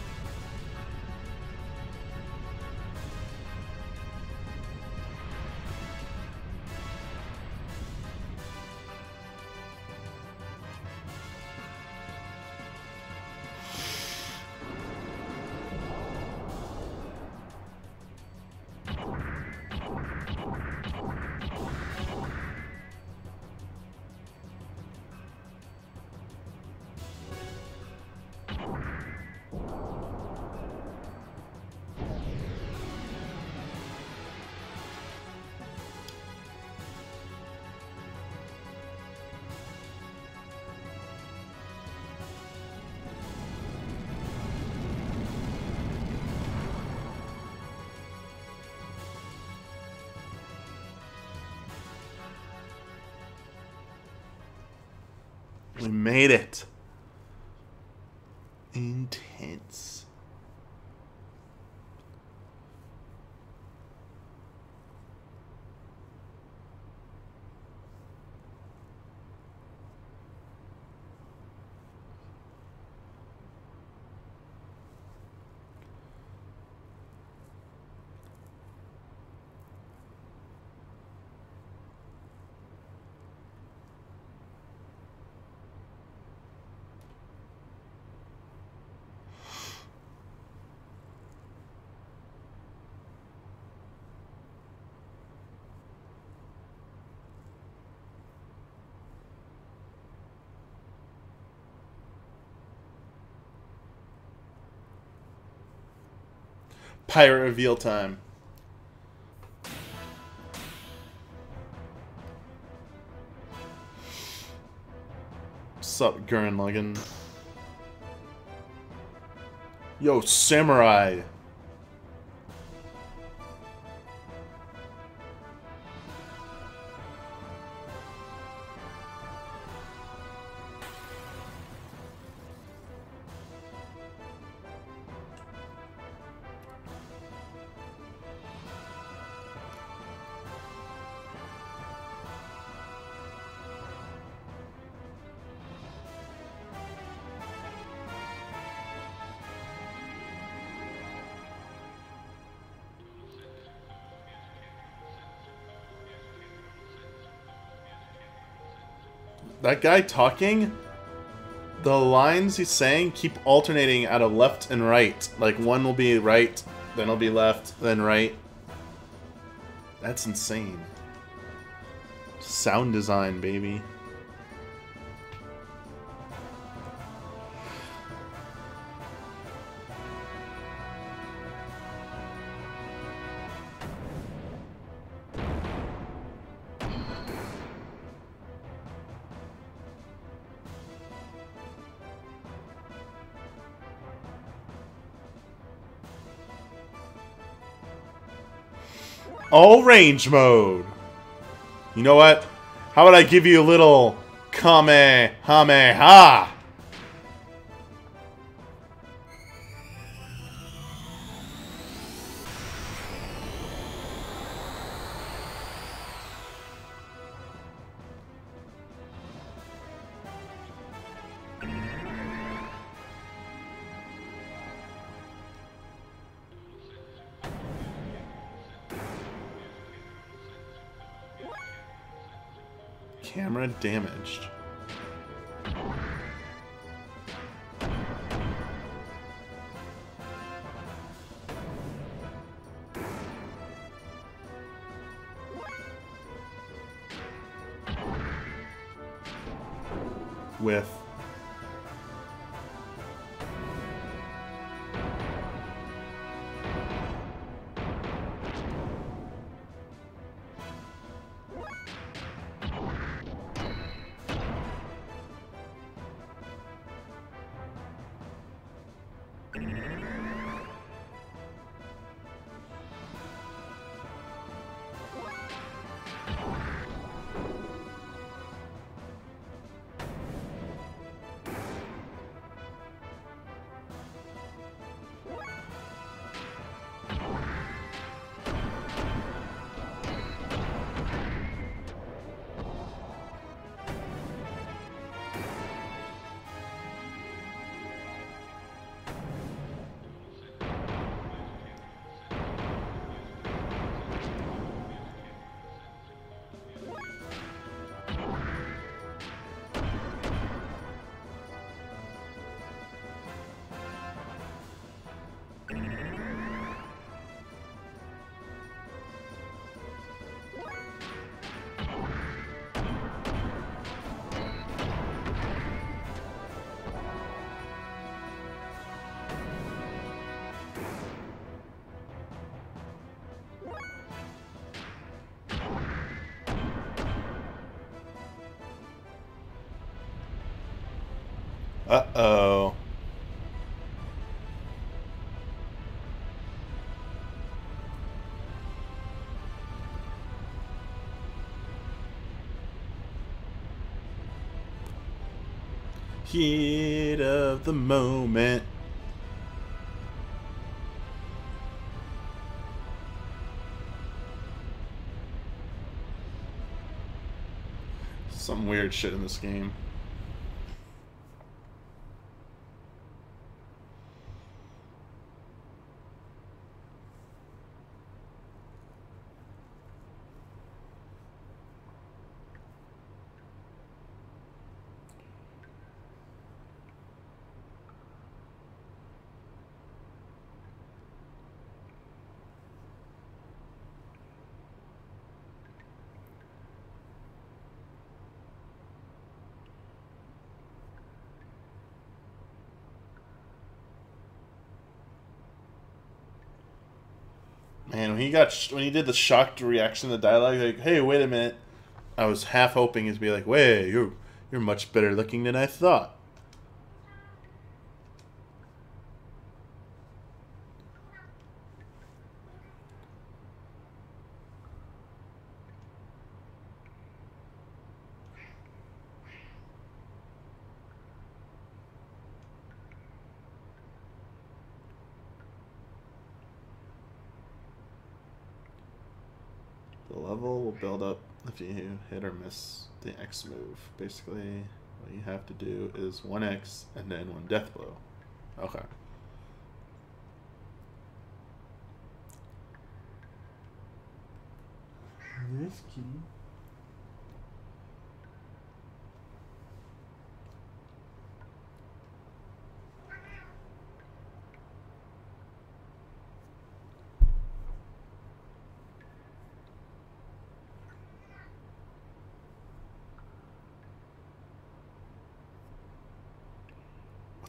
We made it. Intense. Pirate reveal time. Sup, Gurren Lagann? Yo, Samurai! That guy talking, the lines he's saying keep alternating out of left and right. Like one will be right then it'll be left, then right. That's insane. Sound design, baby. All range mode. You know what? How about I give you a little Kamehameha? Camera damaged. With Uh-oh. Heat of the moment. Some weird shit in this game. Man, when he got sh when he did the shocked reaction, the dialogue, like, "Hey, wait a minute," I was half hoping he'd be like, "Wait, you're you're much better looking than I thought." The level will build up if you hit or miss the X move. Basically, what you have to do is one X and then one death blow. Okay. This key.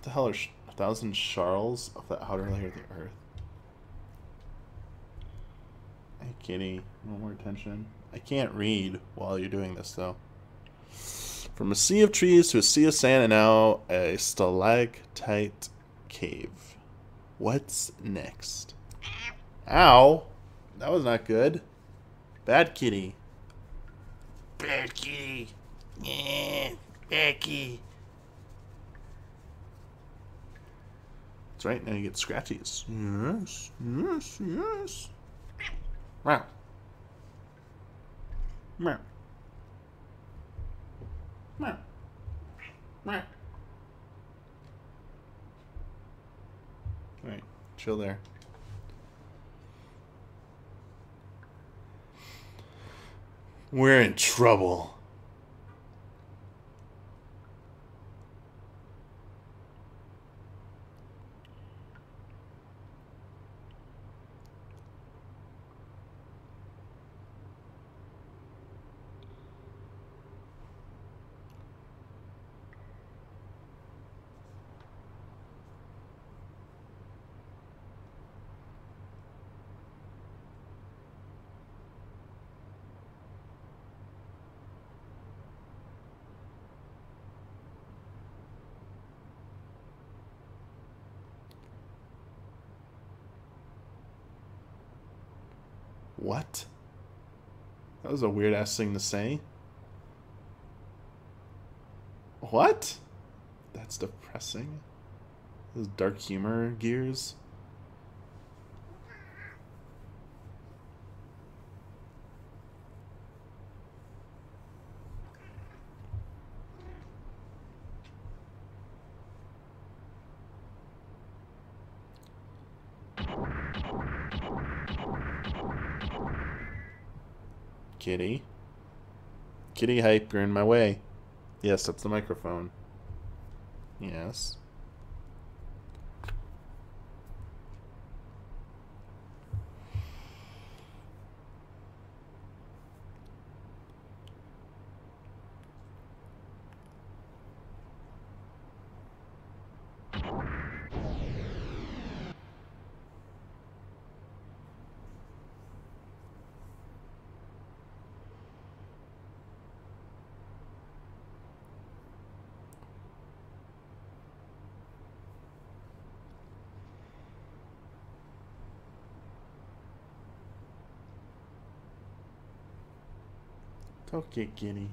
the hell are sh a thousand sharls of the outer layer of the earth? Hey, kitty. No more attention. I can't read while you're doing this, though. From a sea of trees to a sea of sand, and now a stalactite cave. What's next? Ow! That was not good. Bad kitty. Bad kitty. Yeah, bad kitty. That's right, now you get scratchies. Yes, yes, yes. Meow. Meow. Meow. Meow. Alright, chill there. We're in trouble. What? That was a weird ass thing to say. What? That's depressing. Those dark humor gears. Kitty. Kitty hype, you're in my way. Yes, that's the microphone. Yes. Okay, kitty.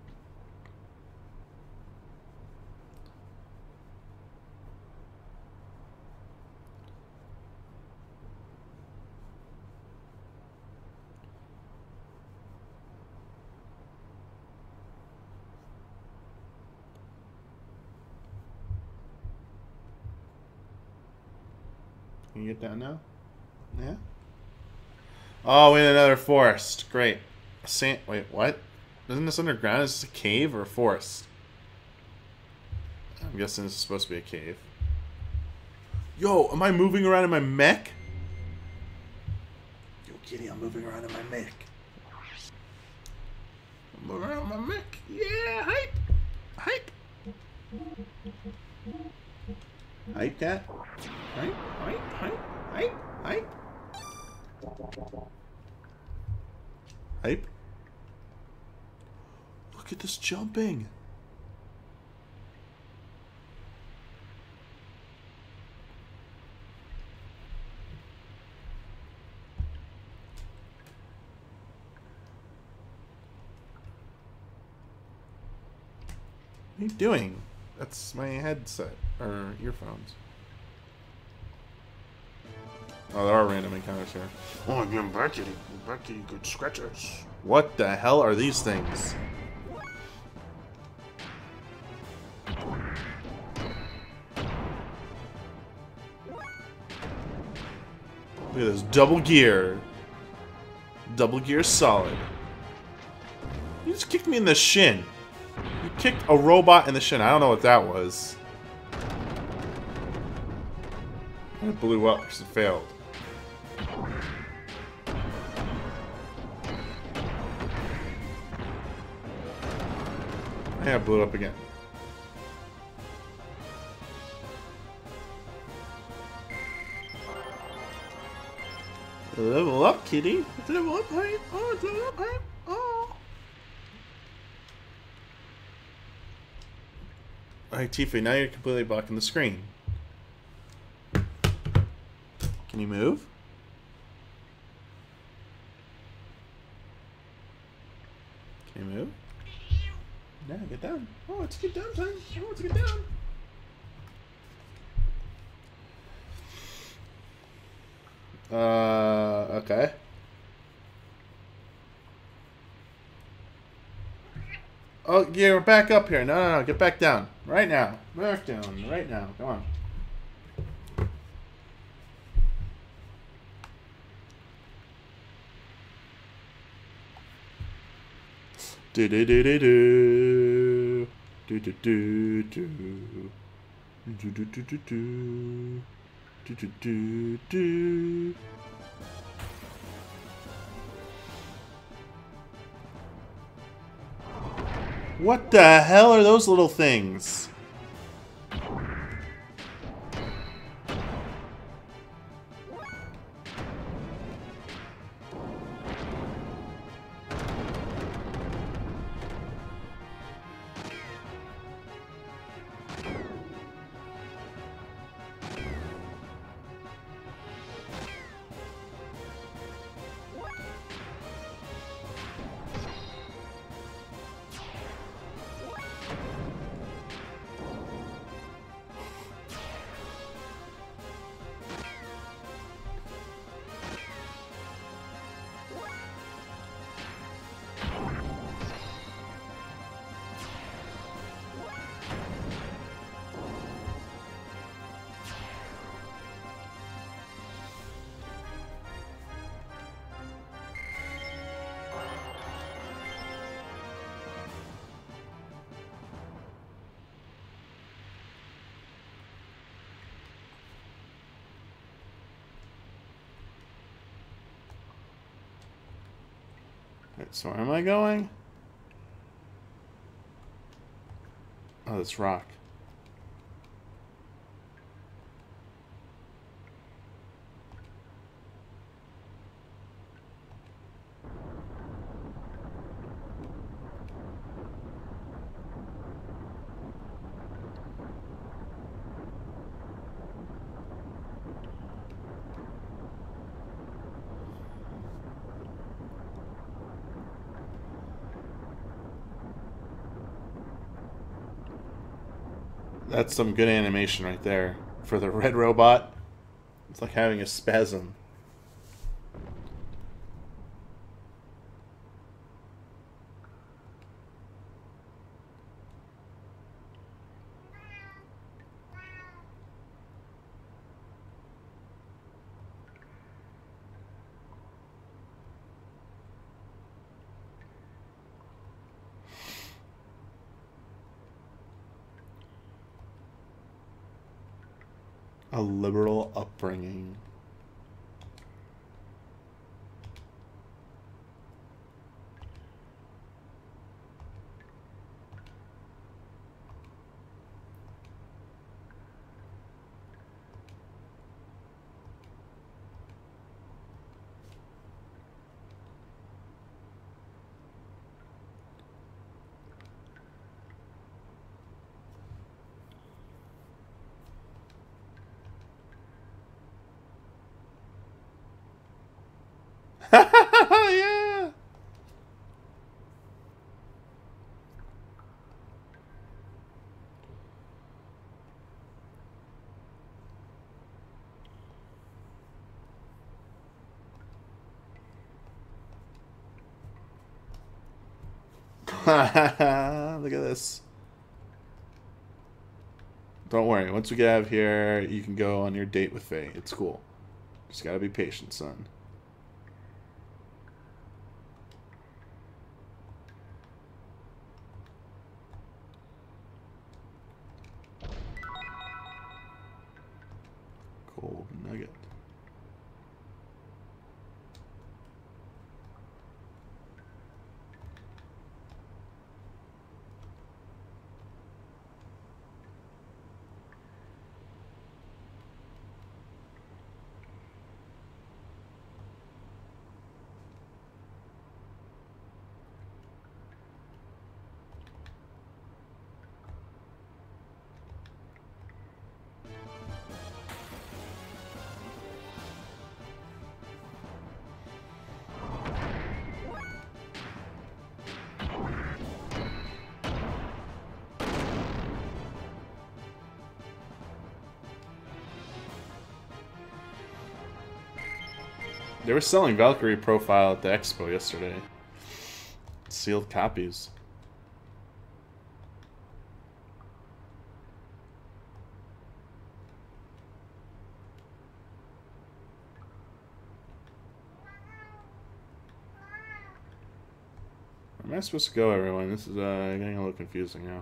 Can you get down now? Yeah? Oh, in another forest. Great. Sand. Wait, what? Isn't this underground? Is this a cave or a forest? I'm guessing this is supposed to be a cave. Yo, am I moving around in my mech? Yo, kitty, I'm moving around in my mech. I'm moving around in my mech. Yeah, hype. Hype. Hype, cat. Hype, hype, hype, hype, hype. Hype. Look at this jumping. What are you doing? That's my headset or earphones. Oh, there are random encounters here. Oh, I'm getting back at you. Back at you, good scratchers. What the hell are these things? Look at this double gear. Double gear solid. You just kicked me in the shin. You kicked a robot in the shin. I don't know what that was. And it blew up because it failed. Yeah, it blew up again. Level up, kitty. It's a level up hype. Oh, it's a level up hype. Oh. Alright, Tifa, now you're completely blocking the screen. Can you move? Can you move? No, get down. Oh, it's get down time. Oh, it's get down. Uh, okay. Oh, yeah, we're back up here. No, no, no, get back down. Right now. Back down. Right now. Come on. Do do do do do. Do do do do. Do do do do do. Do do do do. What the hell are those little things? Right, so where am I going? Oh, this rock. That's some good animation right there. For the red robot, it's like having a spasm. A liberal upbringing. Yeah. Look at this. Don't worry. Once we get out of here, you can go on your date with Faye. It's cool. Just gotta be patient, son. Gold nugget. They were selling Valkyrie Profile at the expo yesterday. Sealed copies. Where am I supposed to go, everyone? This is uh, getting a little confusing now.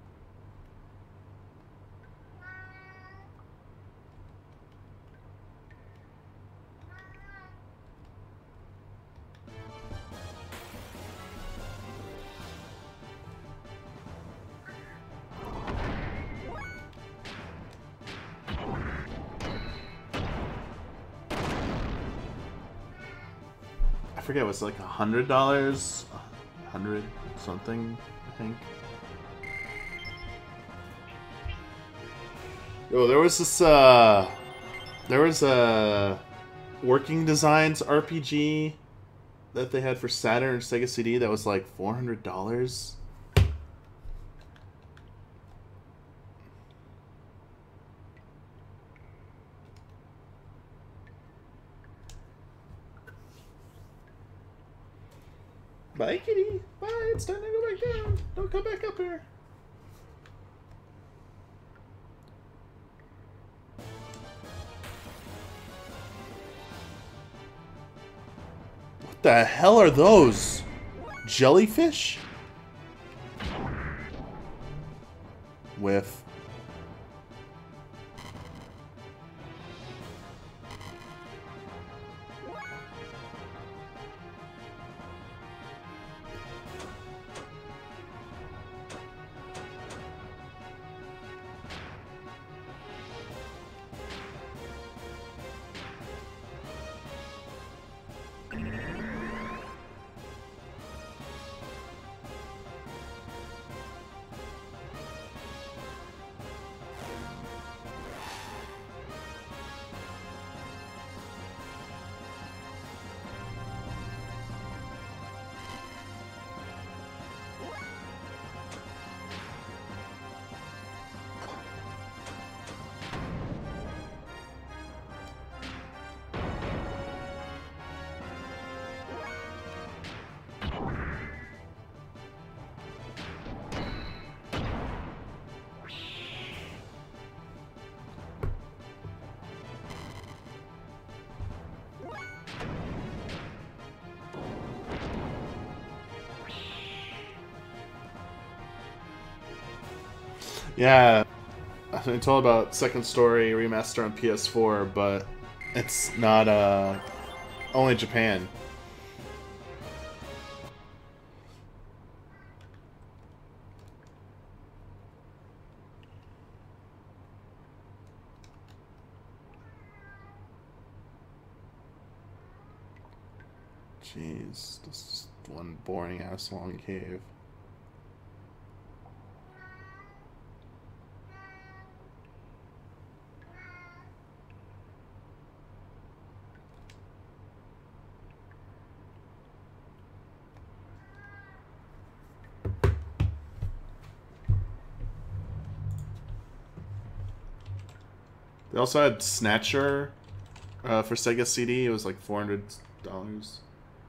I forget, it was like a hundred dollars, a hundred something, I think. Oh, there was this, uh, there was a Working Designs R P G that they had for Saturn and Sega C D that was like four hundred dollars. Bye, kitty. Bye. It's time to go back down. Don't come back up here. What the hell are those? Jellyfish? Whiff. Yeah, I've been told about Second Story remaster on P S four, but it's not, uh, only Japan. Jeez, this is one boring ass long cave. They also had Snatcher uh, for Sega C D. It was like four hundred dollars.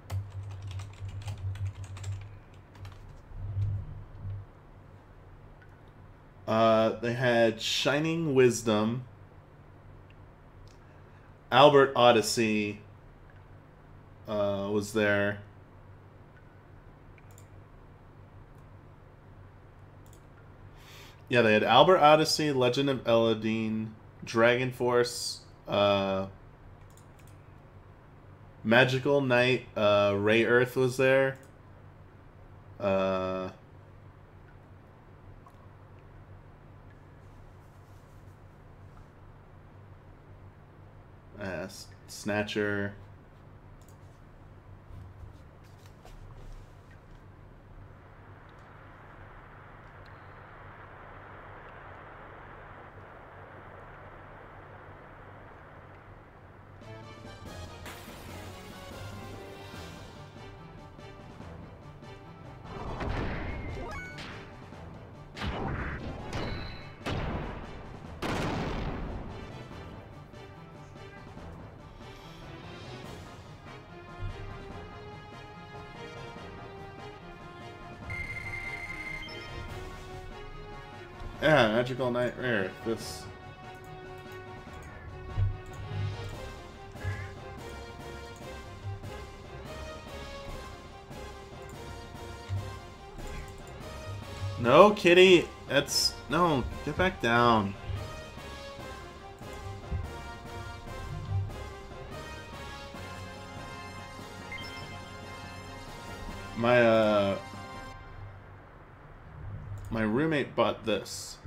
Uh, they had Shining Wisdom, Albert Odyssey uh, was there. Yeah, they had Albert Odyssey, Legend of Eladine, Dragon Force, uh, Magical Knight, uh, Ray Earth was there. Uh, uh, Snatcher. Yeah, magical nightmare. This. No, kitty. That's no. Get back down. My uh. My roommate bought this.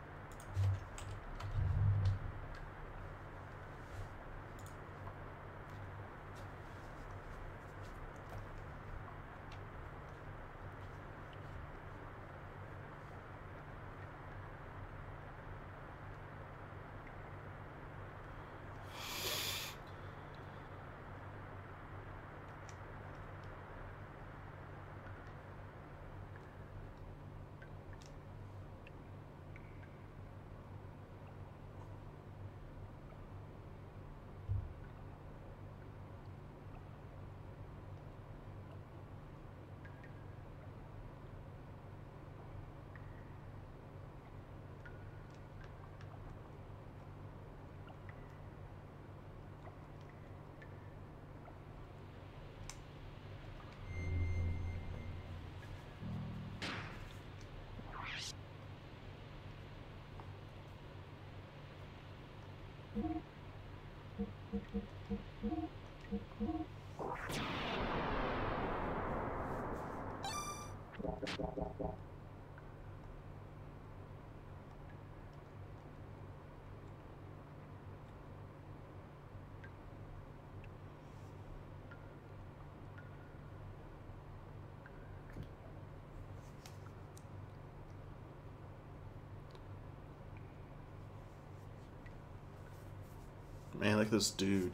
Man, like this dude.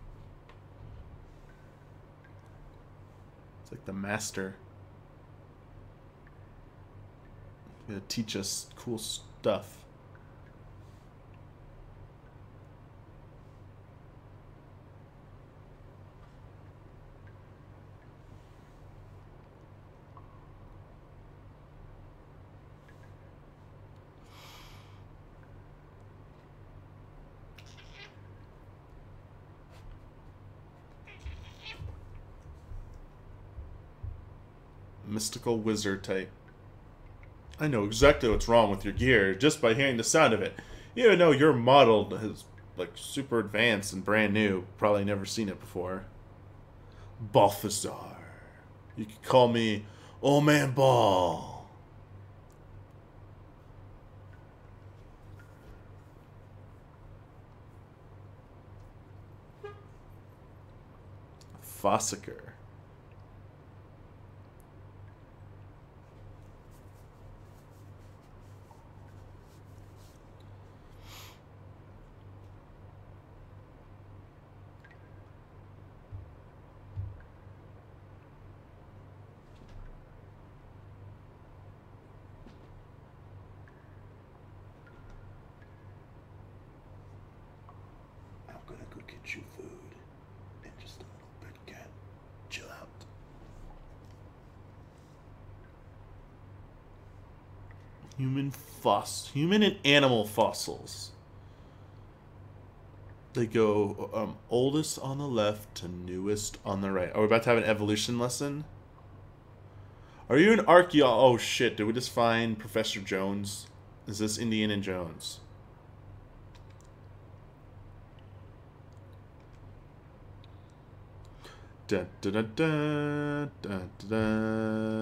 It's like the master. He's gonna teach us cool stuff. Mystical wizard type. I know exactly what's wrong with your gear just by hearing the sound of it. Even though your model is like super advanced and brand new, probably never seen it before. Balthazar. You could call me Old Man Ball. Fossicker. Get you food and just a little bit, cat. Chill out. Human foss, human and animal fossils. They go um, oldest on the left to newest on the right. Are we about to have an evolution lesson? Are you an archaeologist? Oh shit! Did we just find Professor Jones? Is this Indiana Jones? Da, da, da, da, da, da.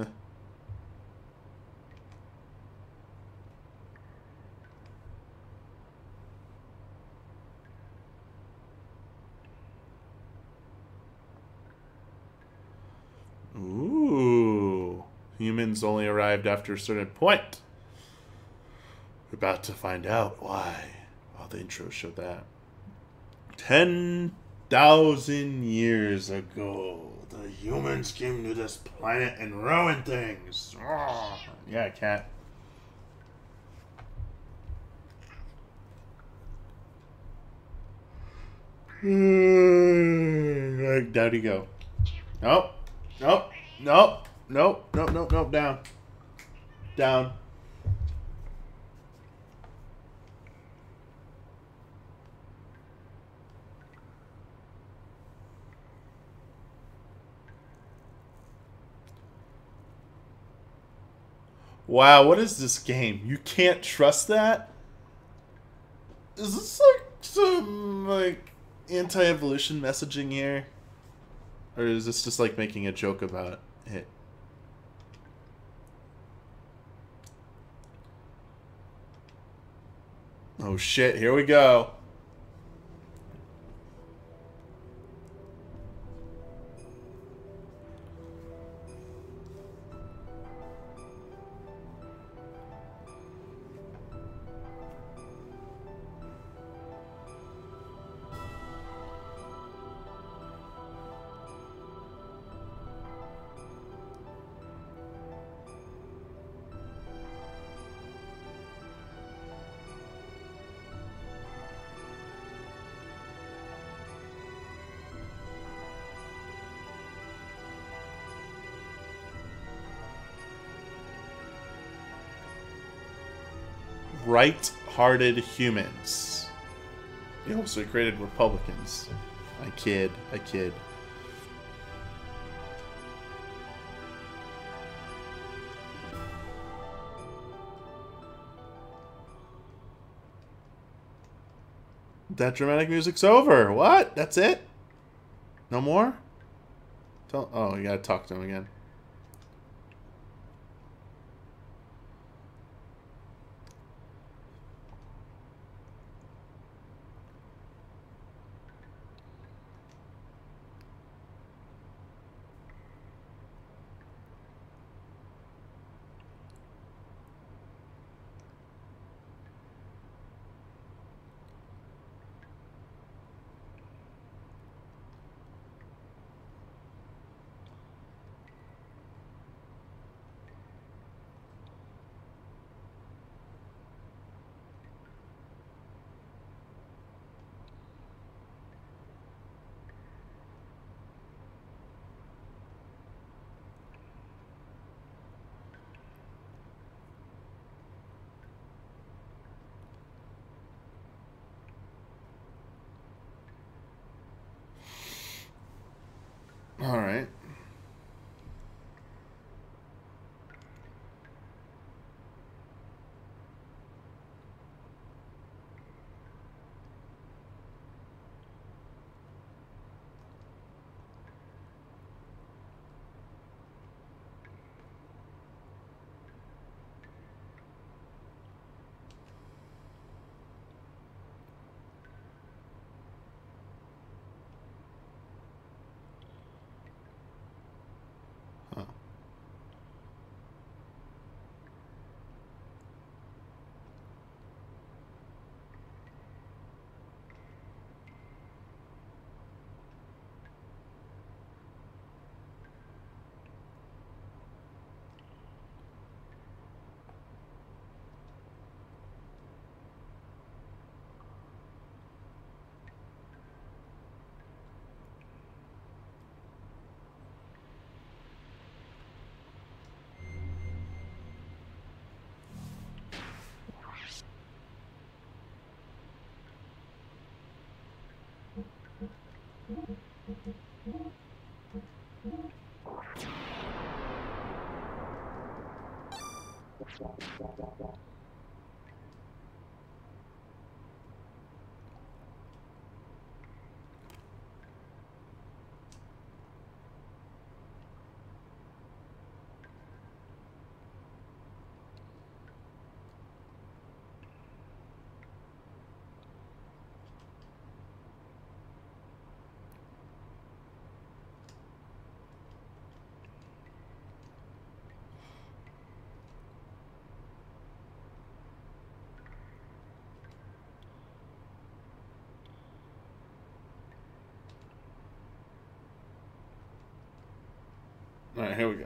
Ooh. Humans only arrived after a certain point. We're about to find out why. Oh, the intro showed that. Ten thousand years ago, the humans came to this planet and ruined things. Oh, yeah, cat. Like, down you go. Nope. Nope. Nope. Nope. Nope. Nope. Nope. Down. Down. Wow, what is this game? You can't trust that? Is this like some like anti-evolution messaging here? Or is this just like making a joke about it? Oh shit, here we go. Right-hearted humans. You also created Republicans. I kid. I kid. That dramatic music's over. What? That's it? No more? Tell oh, you gotta talk to him again. All right. Huh. All right, here we go.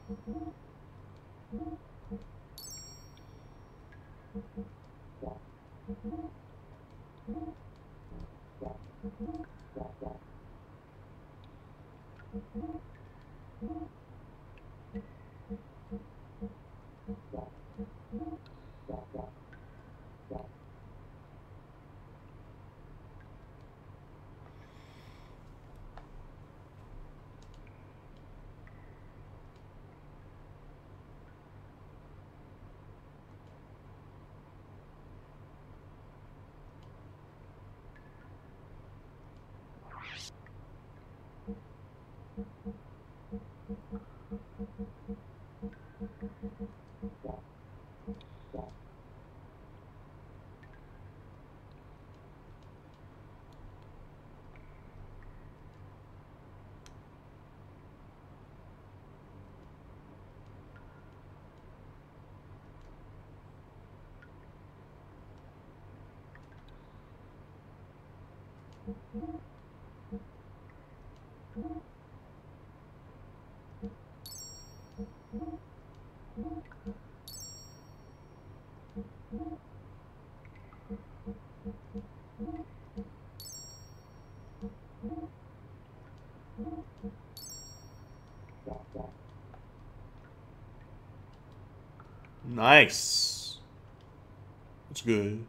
Nice. That's good.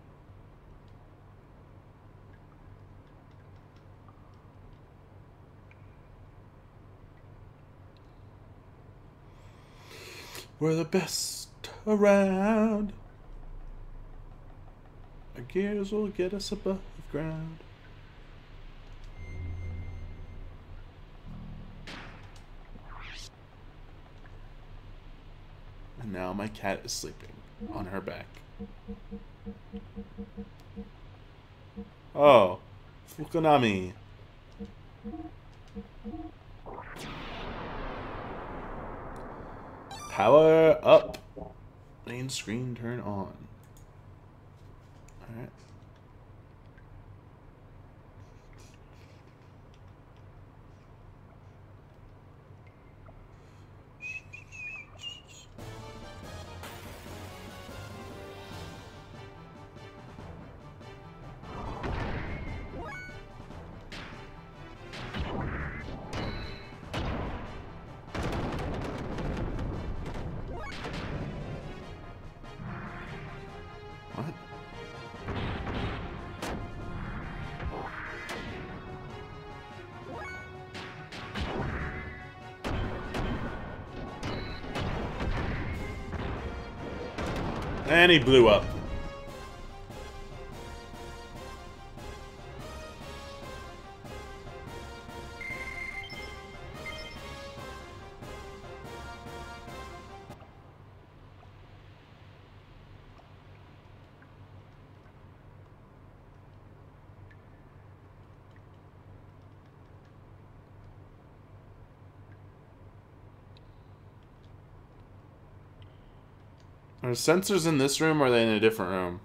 We're the best around. Our gears will get us above ground. And now my cat is sleeping on her back. Oh, Fukunami. Power up. Main screen turn on. Alright. What? And he blew up. Are sensors in this room or are they in a different room?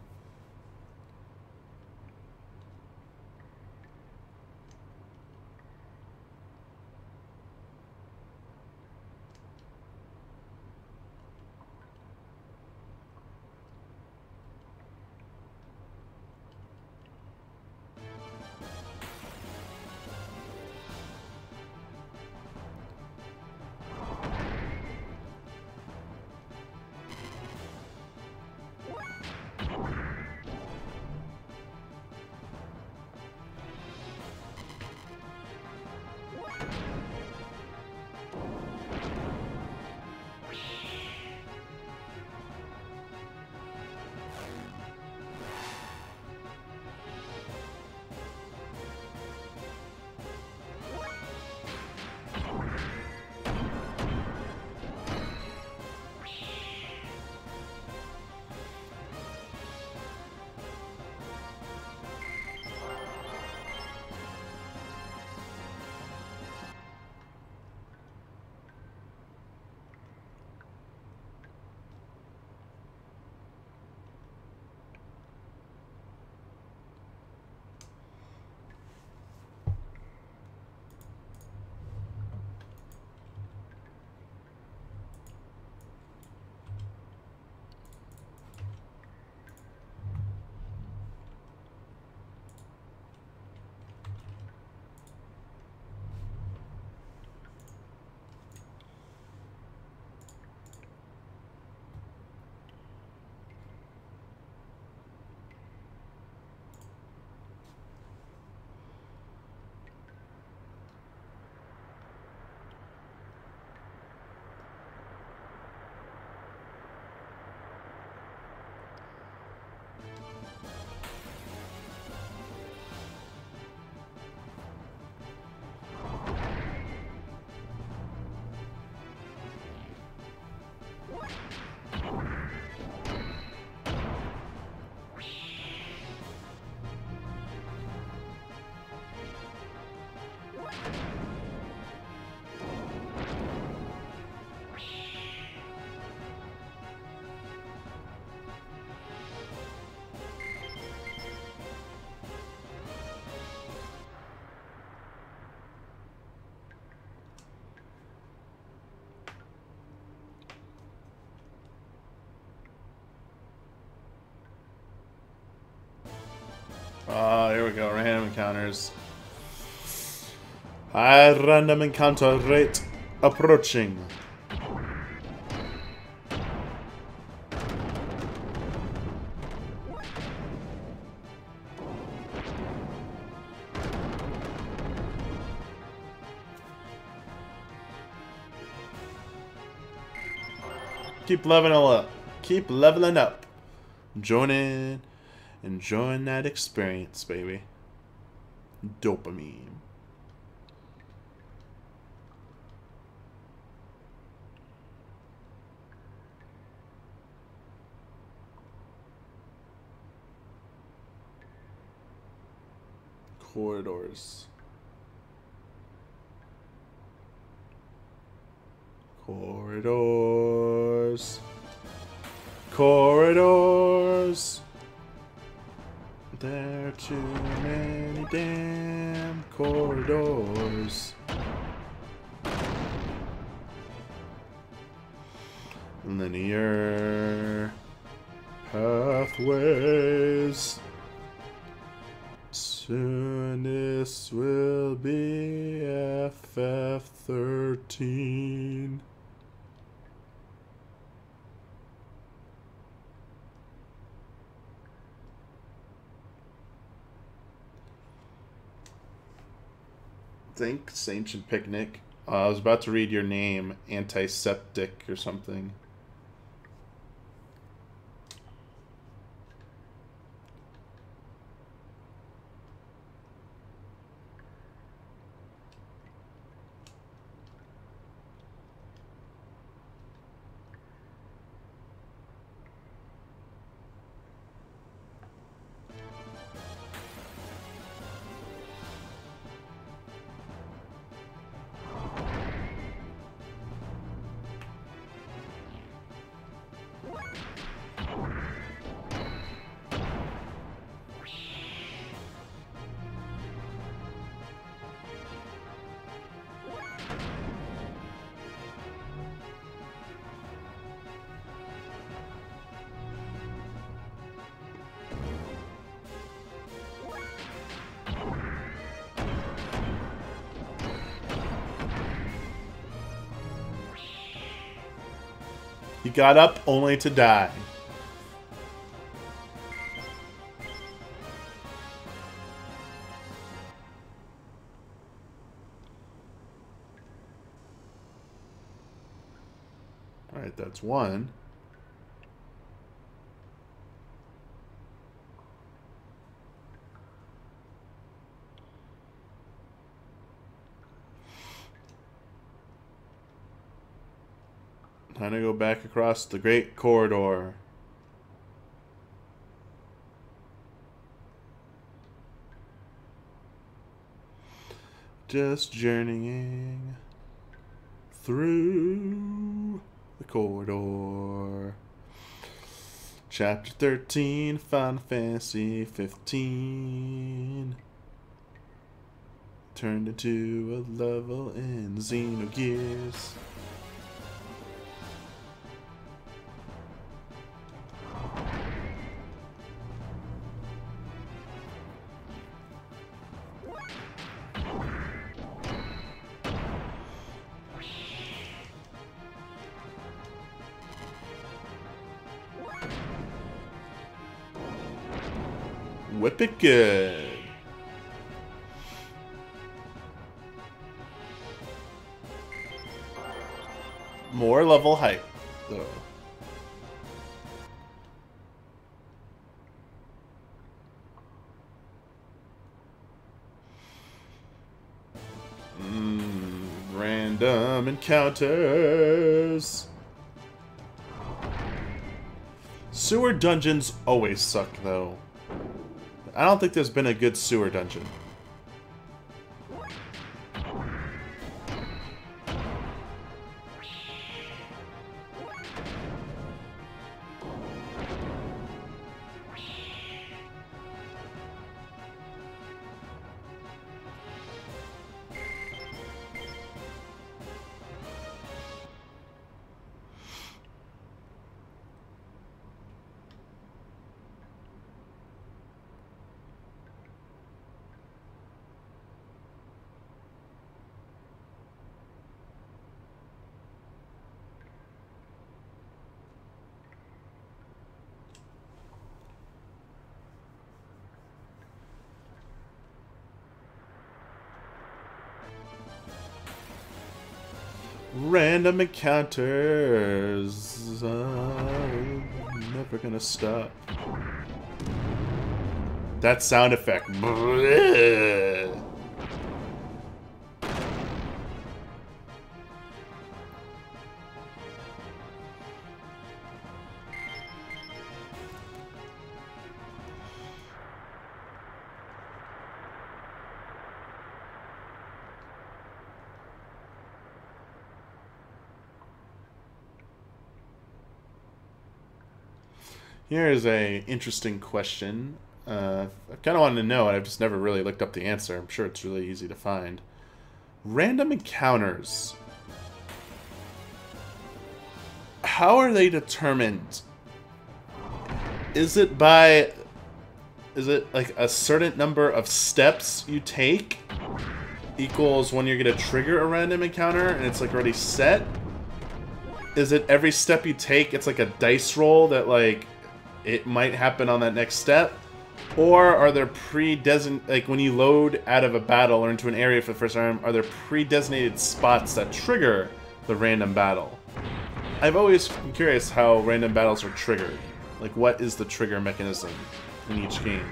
Oh, here we go. Random encounters. High random encounter rate approaching. Keep leveling up. Keep leveling up. Join in. Enjoying that experience, baby. Dopamine. Corridors. Corridors. Corridors. There are too many damn corridors. Linear pathways. Soon this will be F F thirteen. Thanks, Ancient Picnic. Uh, I was about to read your name, Antiseptic or something. He got up only to die. Alright, that's one. Time to go back across the great corridor. Just journeying through the corridor. Chapter thirteen, Final Fantasy fifteen. Turned into a level in Xenogears. Whip it good. More level height, though. Mm, random encounters. Sewer dungeons always suck, though. I don't think there's been a good sewer dungeon. Random encounters. Uh, never gonna stop. That sound effect. Here's a interesting question. Uh, I kind of wanted to know, and I've just never really looked up the answer. I'm sure it's really easy to find. Random encounters. How are they determined? Is it by... Is it like a certain number of steps you take equals when you're going to trigger a random encounter and it's like already set? Is it every step you take, it's like a dice roll that like... it might happen on that next step? Or are there pre-designated, like when you load out of a battle or into an area for the first time, are there pre-designated spots that trigger the random battle? I've always been curious how random battles are triggered. Like, what is the trigger mechanism in each game?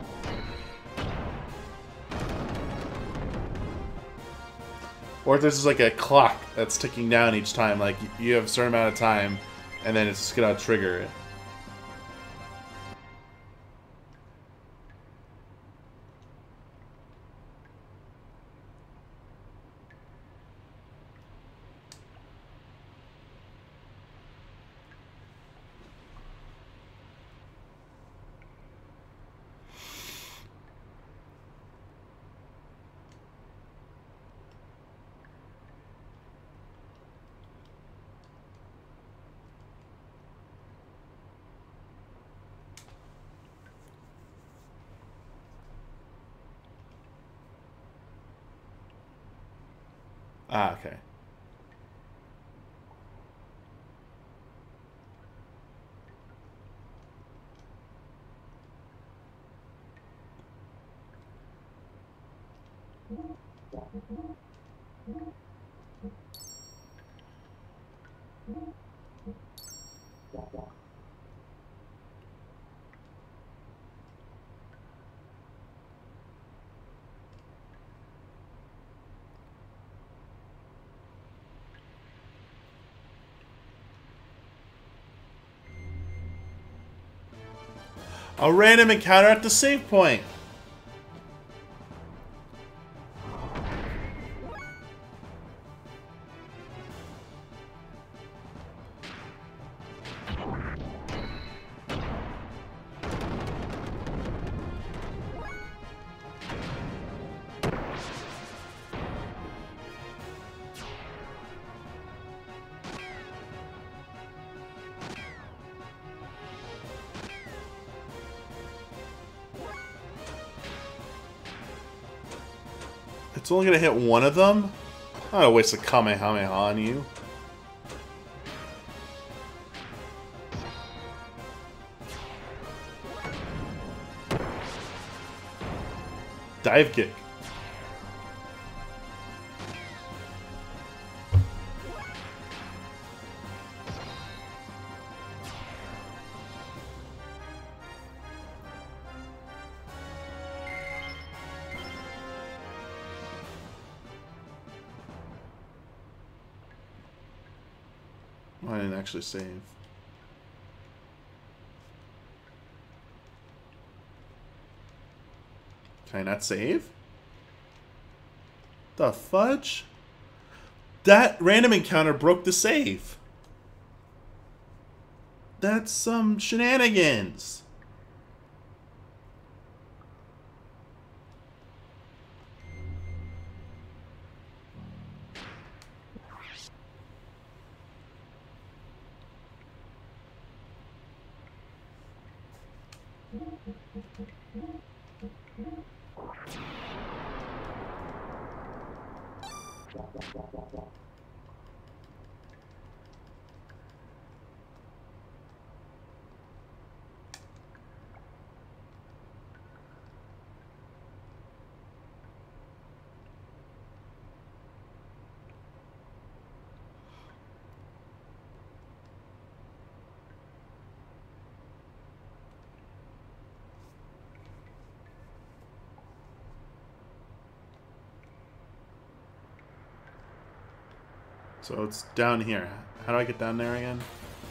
Or if there's like a clock that's ticking down each time, like you have a certain amount of time, and then it's just gonna trigger it. Ah, okay. A random encounter at the save point. It's only gonna hit one of them? I'm gonna waste a Kamehameha on you. Dive kick. I didn't actually save. Can I not save? The fudge? That random encounter broke the save. That's some shenanigans. So it's down here. How do I get down there again?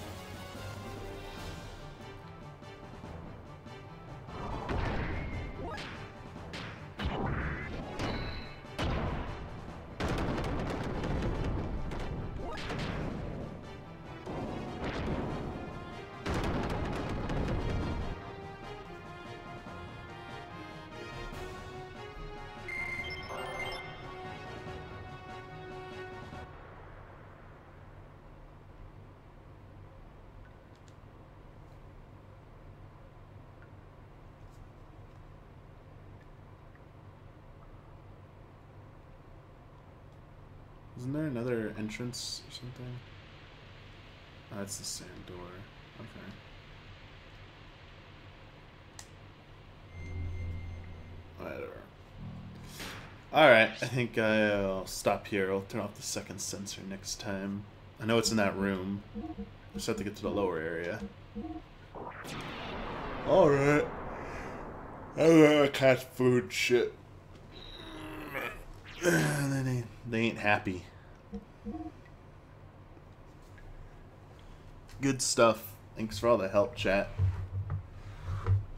Isn't there another entrance or something? Oh, that's the sand door. Okay. Whatever. Alright, I think I'll stop here. I'll turn off the second sensor next time. I know it's in that room. Just have to get to the lower area. Alright. I got cat food shit. they, ain't, they ain't happy. Good stuff. Thanks for all the help, chat.